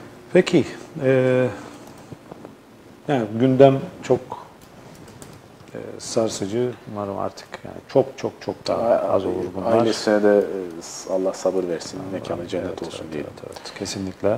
Peki, yani gündem çok sarsıcı. Umarım artık yani çok daha az olur bunlar. Ailesine de Allah sabır versin, mekanı cennet olsun diyelim. Evet, kesinlikle.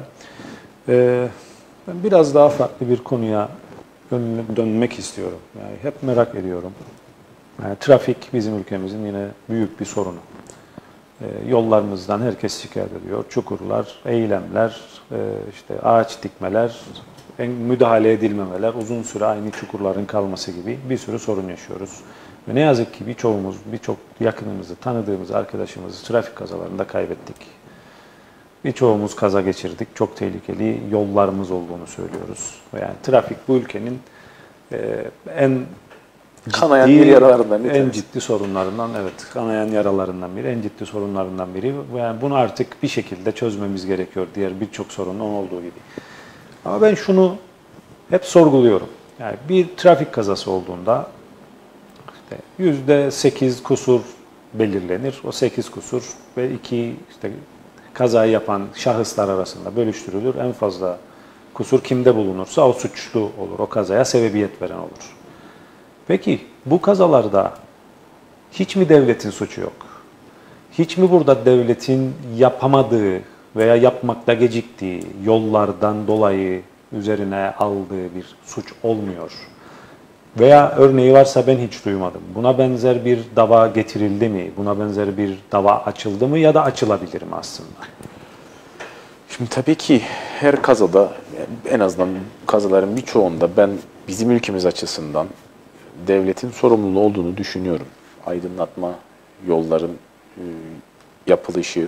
Ben biraz daha farklı bir konuya dönmek istiyorum. Yani hep merak ediyorum. Yani trafik bizim ülkemizin yine büyük bir sorunu. Yollarımızdan herkes şikayet ediyor. Çukurlar, eylemler, işte ağaç dikmeler, müdahale edilmemeler, uzun süre aynı çukurların kalması gibi bir sürü sorun yaşıyoruz. Ve ne yazık ki birçok yakınımızı, tanıdığımız arkadaşımızı trafik kazalarında kaybettik. Birçoğumuz kaza geçirdik. Çok tehlikeli yollarımız olduğunu söylüyoruz. Yani trafik bu ülkenin en Kanayan bir yaralarından bir tanesi. En ciddi sorunlarından, evet, kanayan yaralarından biri, en ciddi sorunlarından biri. Yani bunu artık bir şekilde çözmemiz gerekiyor, diğer birçok sorunun olduğu gibi. Ama ben şunu hep sorguluyorum. Yani bir trafik kazası olduğunda işte %8 kusur belirlenir. O 8 kusur ve işte kazayı yapan şahıslar arasında bölüştürülür. En fazla kusur kimde bulunursa o suçlu olur. O kazaya sebebiyet veren olur. Peki bu kazalarda hiç mi devletin suçu yok? Hiç mi burada devletin yapamadığı veya yapmakta geciktiği yollardan dolayı üzerine aldığı bir suç olmuyor? Veya örneği varsa ben hiç duymadım. Buna benzer bir dava getirildi mi? Buna benzer bir dava açıldı mı ya da açılabilir mi aslında? Şimdi tabii ki her kazada, en azından kazaların birçoğunda bizim ülkemiz açısından devletin sorumluluğu olduğunu düşünüyorum. Aydınlatma, yolların yapılışı,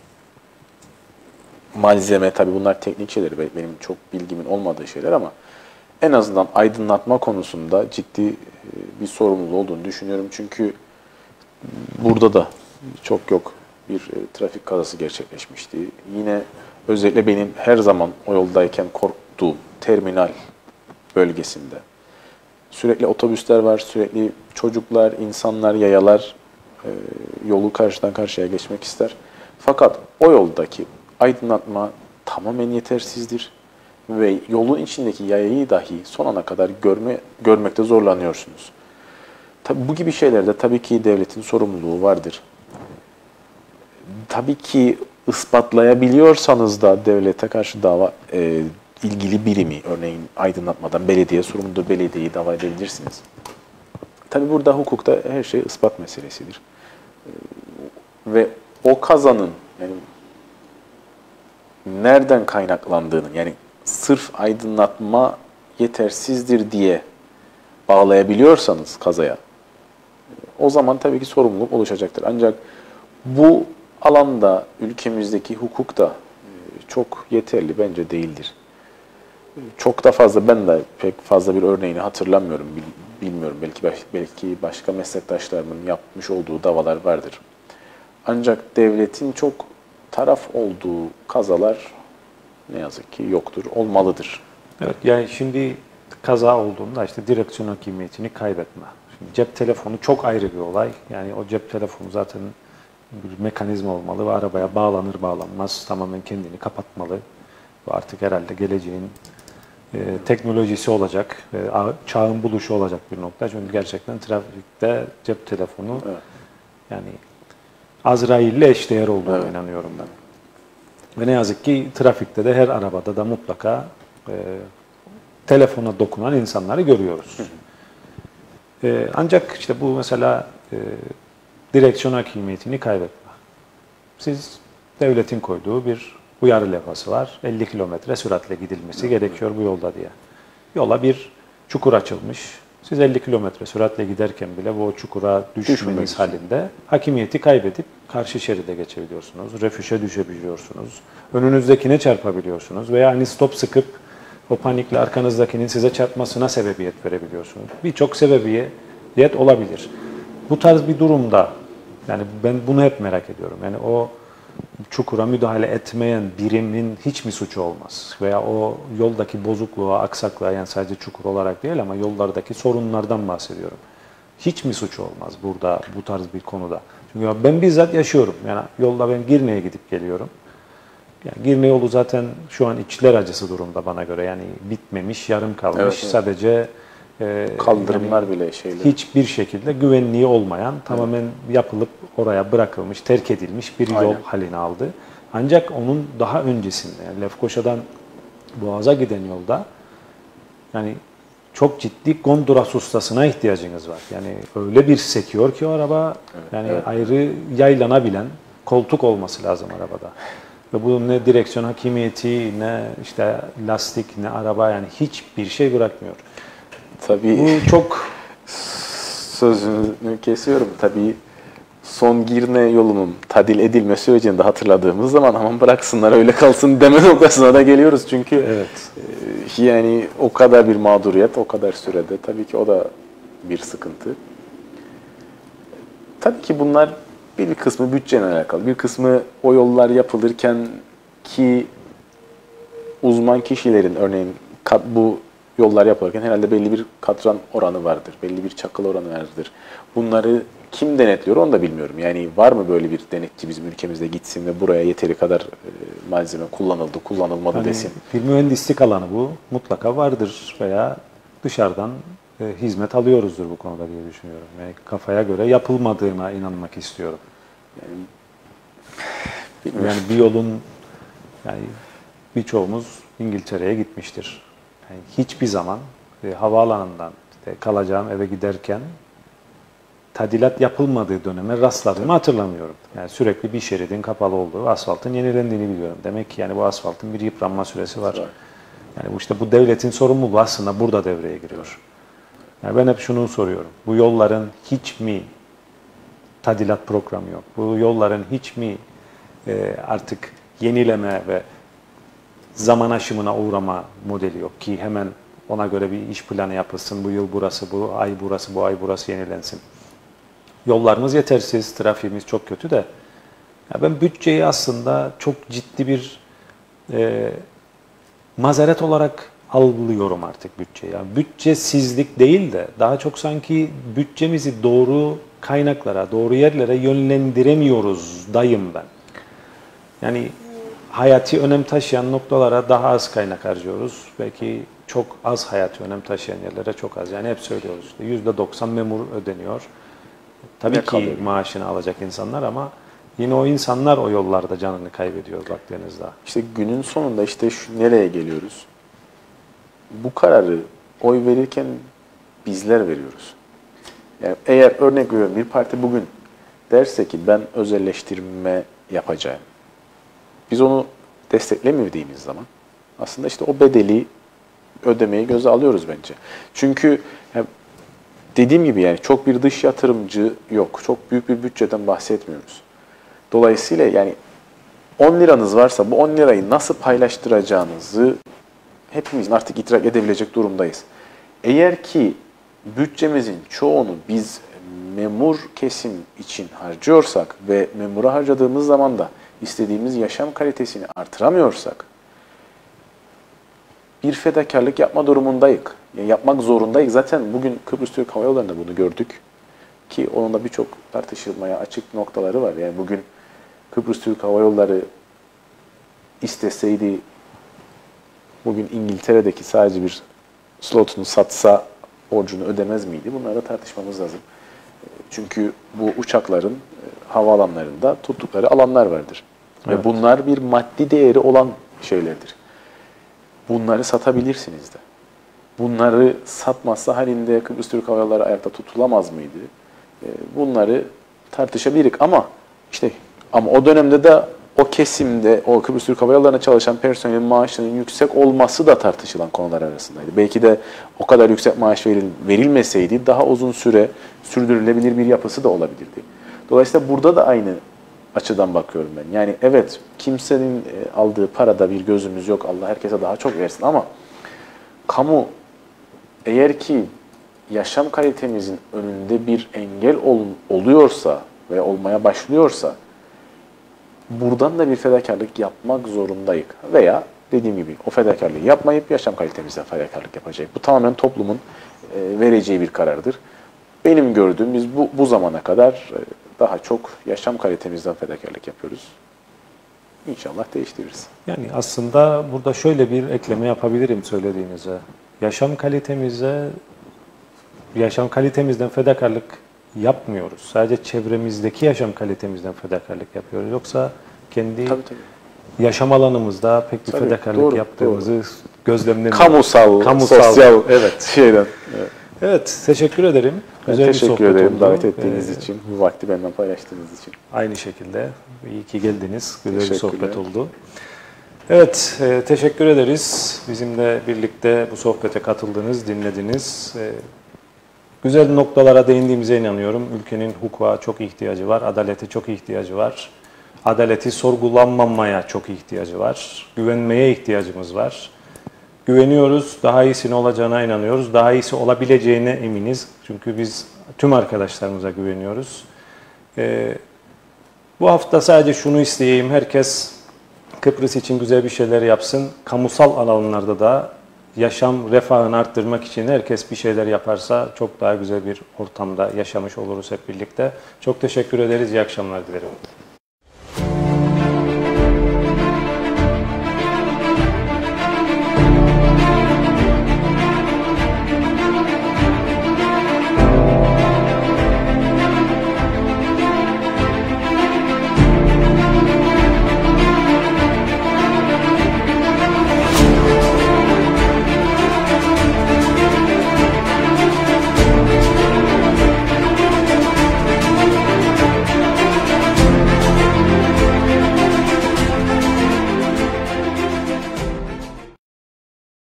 malzeme, tabii bunlar teknik şeyler, benim çok bilgimin olmadığı şeyler ama en azından aydınlatma konusunda ciddi bir sorumluluğu olduğunu düşünüyorum. Çünkü burada da bir trafik kazası gerçekleşmişti. Yine özellikle benim her zaman o yoldayken korktuğum terminal bölgesinde. Sürekli otobüsler var, sürekli çocuklar, insanlar, yayalar yolu karşıdan karşıya geçmek ister. Fakat o yoldaki aydınlatma tamamen yetersizdir ve yolun içindeki yayayı dahi son ana kadar görmekte zorlanıyorsunuz. Tabii bu gibi şeylerde tabii ki devletin sorumluluğu vardır. Tabii ki ispatlayabiliyorsanız da devlete karşı ilgili birimi, örneğin aydınlatmadan belediye sorumludur, belediyeyi dava edebilirsiniz. Tabii burada hukukta her şey ispat meselesidir. Ve o kazanın yani nereden kaynaklandığını, yani sırf aydınlatma yetersizdir diye bağlayabiliyorsanız kazaya, o zaman tabii ki sorumluluk oluşacaktır. Ancak bu alanda ülkemizdeki hukuk da çok yeterli bence değildir. Çok da fazla, ben de pek fazla bir örneğini hatırlamıyorum, bilmiyorum. Belki başka meslektaşlarımın yapmış olduğu davalar vardır. Ancak devletin çok taraf olduğu kazalar ne yazık ki yoktur, olmalıdır. Evet, yani şimdi kaza olduğunda işte direksiyon hakimiyetini kaybetme. Şimdi cep telefonu çok ayrı bir olay. Yani o cep telefonu zaten bir mekanizma olmalı ve arabaya bağlanır bağlanmaz tamamen kendini kapatmalı. Bu artık herhalde geleceğin teknolojisi olacak, çağın buluşu olacak bir nokta. Çünkü gerçekten trafikte cep telefonu yani Azrail'le eşdeğer olduğuna inanıyorum ben. Ve ne yazık ki trafikte de her arabada da mutlaka telefona dokunan insanları görüyoruz. Ancak işte bu mesela direksiyon hakimiyetini kaybetme. Siz devletin koyduğu bir uyarı levhası var. 50 kilometre süratle gidilmesi gerekiyor bu yolda diye. Yola bir çukur açılmış. Siz 50 kilometre süratle giderken bile bu çukura düşmeniz halinde hakimiyeti kaybedip karşı şeride geçebiliyorsunuz. Refüje düşebiliyorsunuz. Önünüzdekine çarpabiliyorsunuz. Veya hani stop sıkıp o panikle arkanızdakinin size çarpmasına sebebiyet verebiliyorsunuz. Birçok sebebiyet olabilir. Bu tarz bir durumda yani ben bunu hep merak ediyorum. Yani o çukura müdahale etmeyen birimin hiç mi suçu olmaz? Veya o yoldaki bozukluğa, aksaklığa, yani sadece çukur olarak değil ama yollardaki sorunlardan bahsediyorum. Hiç mi suçu olmaz burada bu tarz bir konuda? Çünkü ben bizzat yaşıyorum. Yani yolda ben Girne'ye gidip geliyorum. Yani Girne yolu zaten şu an içler acısı durumda bana göre. Yani bitmemiş, yarım kalmış. Evet. Sadece Kaldırımlar bile şeyler. Hiçbir şekilde güvenliği olmayan, tamamen yapılıp oraya bırakılmış, terk edilmiş bir yol halini aldı. Ancak onun daha öncesinde, yani Lefkoşa'dan Boğaz'a giden yolda yani çok ciddi Gonduras ustasına ihtiyacınız var. Yani öyle bir sekiyor ki o araba, yani ayrı yaylanabilen koltuk olması lazım arabada. Ve bu ne direksiyon hakimiyeti, ne işte lastik, ne araba, yani hiçbir şey bırakmıyor. Tabii Bu çok sözünü kesiyorum. Tabii son Girne yolunun tadil edilme sürecini de hatırladığımız zaman aman bıraksınlar öyle kalsın deme noktasına da geliyoruz. Çünkü yani o kadar bir mağduriyet, o kadar sürede tabii ki o da bir sıkıntı. Tabii ki bunlar bir kısmı bütçeyle alakalı, bir kısmı o yollar yapılırken ki uzman kişilerin örneğin bu yollar yapılırken herhalde belli bir katran oranı vardır, belli bir çakıl oranı vardır. Bunları kim denetliyor onu da bilmiyorum. Yani var mı böyle bir denetçi bizim ülkemizde gitsin ve buraya yeteri kadar malzeme kullanıldı, kullanılmadı hani desin. bir mühendislik alanı bu. Mutlaka vardır veya dışarıdan hizmet alıyoruzdur bu konuda diye düşünüyorum. Yani kafaya göre yapılmadığına inanmak istiyorum. Yani bir yolun, yani birçoğumuz İngiltere'ye gitmiştir. Yani hiçbir zaman havaalanından işte kalacağım eve giderken tadilat yapılmadığı döneme rastladığımı hatırlamıyorum. Yani sürekli bir şeridin kapalı olduğu, asfaltın yenilendiğini biliyorum. Demek ki yani bu asfaltın bir yıpranma süresi var. Yani işte bu devletin sorumluluğu aslında burada devreye giriyor. Yani ben hep şunu soruyorum. Bu yolların hiç mi tadilat programı yok? Bu yolların hiç mi artık yenileme ve zaman aşımına uğrama modeli yok ki hemen ona göre bir iş planı yapılsın. Bu yıl burası, bu ay burası, bu ay burası yenilensin. Yollarımız yetersiz, trafiğimiz çok kötü de ya ben bütçeyi aslında çok ciddi bir mazeret olarak algılıyorum artık bütçeyi. Yani bütçesizlik değil de daha çok sanki bütçemizi doğru kaynaklara, doğru yerlere yönlendiremiyoruz dayım ben. Yani hayati önem taşıyan noktalara daha az kaynak harcıyoruz. Belki çok az hayati önem taşıyan yerlere çok az. Yani hep söylüyoruz işte %90 memur ödeniyor. Tabii ki maaşını alacak insanlar ama yine o insanlar o yollarda canını kaybediyor baktığınızda. İşte günün sonunda işte nereye geliyoruz? Bu kararı oy verirken bizler veriyoruz. Yani eğer örnek veriyorum bir parti bugün derse ki ben özelleştirme yapacağım. Biz onu desteklemediğimiz zaman aslında işte o bedeli ödemeyi göze alıyoruz bence. Çünkü dediğim gibi yani çok bir dış yatırımcı yok. Çok büyük bir bütçeden bahsetmiyoruz. Dolayısıyla yani 10 liranız varsa bu 10 lirayı nasıl paylaştıracağınızı hepimizin artık idrak edebilecek durumdayız. Eğer ki bütçemizin çoğunu biz memur kesim için harcıyorsak ve memura harcadığımız zaman da istediğimiz yaşam kalitesini artıramıyorsak bir fedakarlık yapma durumundayız. Yani yapmak zorundayız. Zaten bugün Kıbrıs Türk Hava Yolları'nda bunu gördük. Ki onun da birçok tartışılmaya açık noktaları var. Yani bugün Kıbrıs Türk Hava Yolları isteseydi bugün İngiltere'deki sadece bir slotunu satsa borcunu ödemez miydi? Bunları da tartışmamız lazım. Çünkü bu uçakların havaalanlarında tuttukları alanlar vardır. Evet. Ve bunlar bir maddi değeri olan şeylerdir. Bunları satabilirsiniz de. Bunları satmazsa halinde Kıbrıs Türk Hava Yolları ayakta tutulamaz mıydı? Bunları tartışabiliriz ama ama o dönemde de o kesimde o Kıbrıs Türk Hava Yolları'na çalışan personelin maaşının yüksek olması da tartışılan konular arasındaydı. Belki de o kadar yüksek maaş verilmeseydi daha uzun süre sürdürülebilir bir yapısı da olabilirdi. Dolayısıyla burada da aynı açıdan bakıyorum ben. Yani evet kimsenin aldığı parada bir gözümüz yok. Allah herkese daha çok versin ama kamu eğer ki yaşam kalitemizin önünde bir engel oluyorsa ve olmaya başlıyorsa buradan da bir fedakarlık yapmak zorundayız. Veya dediğim gibi o fedakarlığı yapmayıp yaşam kalitemizden fedakarlık yapacak. Bu tamamen toplumun vereceği bir karardır. Benim gördüğüm biz bu zamana kadar daha çok yaşam kalitemizden fedakarlık yapıyoruz. İnşallah değiştiririz. Yani aslında burada şöyle bir ekleme yapabilirim söylediğinize. Yaşam kalitemize yaşam kalitemizden fedakarlık yapmıyoruz. Sadece çevremizdeki yaşam kalitemizden fedakarlık yapıyoruz. Yoksa kendi Tabii. yaşam alanımızda pek bir Tabii, fedakarlık doğru, yaptığımızı gözlemlemiyoruz. Kamusal, sosyal evet. şeyden. Evet. Evet, teşekkür ederim. Ben Güzel bir teşekkür sohbet ederim oldu. davet ettiğiniz için, bu vakti benden paylaştığınız için. Aynı şekilde. İyi ki geldiniz. Güzel bir Teşekkürler. sohbet oldu. Evet, teşekkür ederiz. Bizimle birlikte bu sohbete katıldınız, dinlediniz. Güzel noktalara değindiğimize inanıyorum. Ülkenin hukuka çok ihtiyacı var, adalete çok ihtiyacı var. Adaleti sorgulanmamaya çok ihtiyacı var. Güvenmeye ihtiyacımız var. Güveniyoruz, daha iyisinin olacağına inanıyoruz. Daha iyisi olabileceğine eminiz. Çünkü biz tüm arkadaşlarımıza güveniyoruz. Bu hafta sadece şunu isteyeyim. Herkes Kıbrıs için güzel bir şeyler yapsın. Kamusal alanlarda da yaşam refahını arttırmak için herkes bir şeyler yaparsa çok daha güzel bir ortamda yaşamış oluruz hep birlikte. Çok teşekkür ederiz. İyi akşamlar dilerim.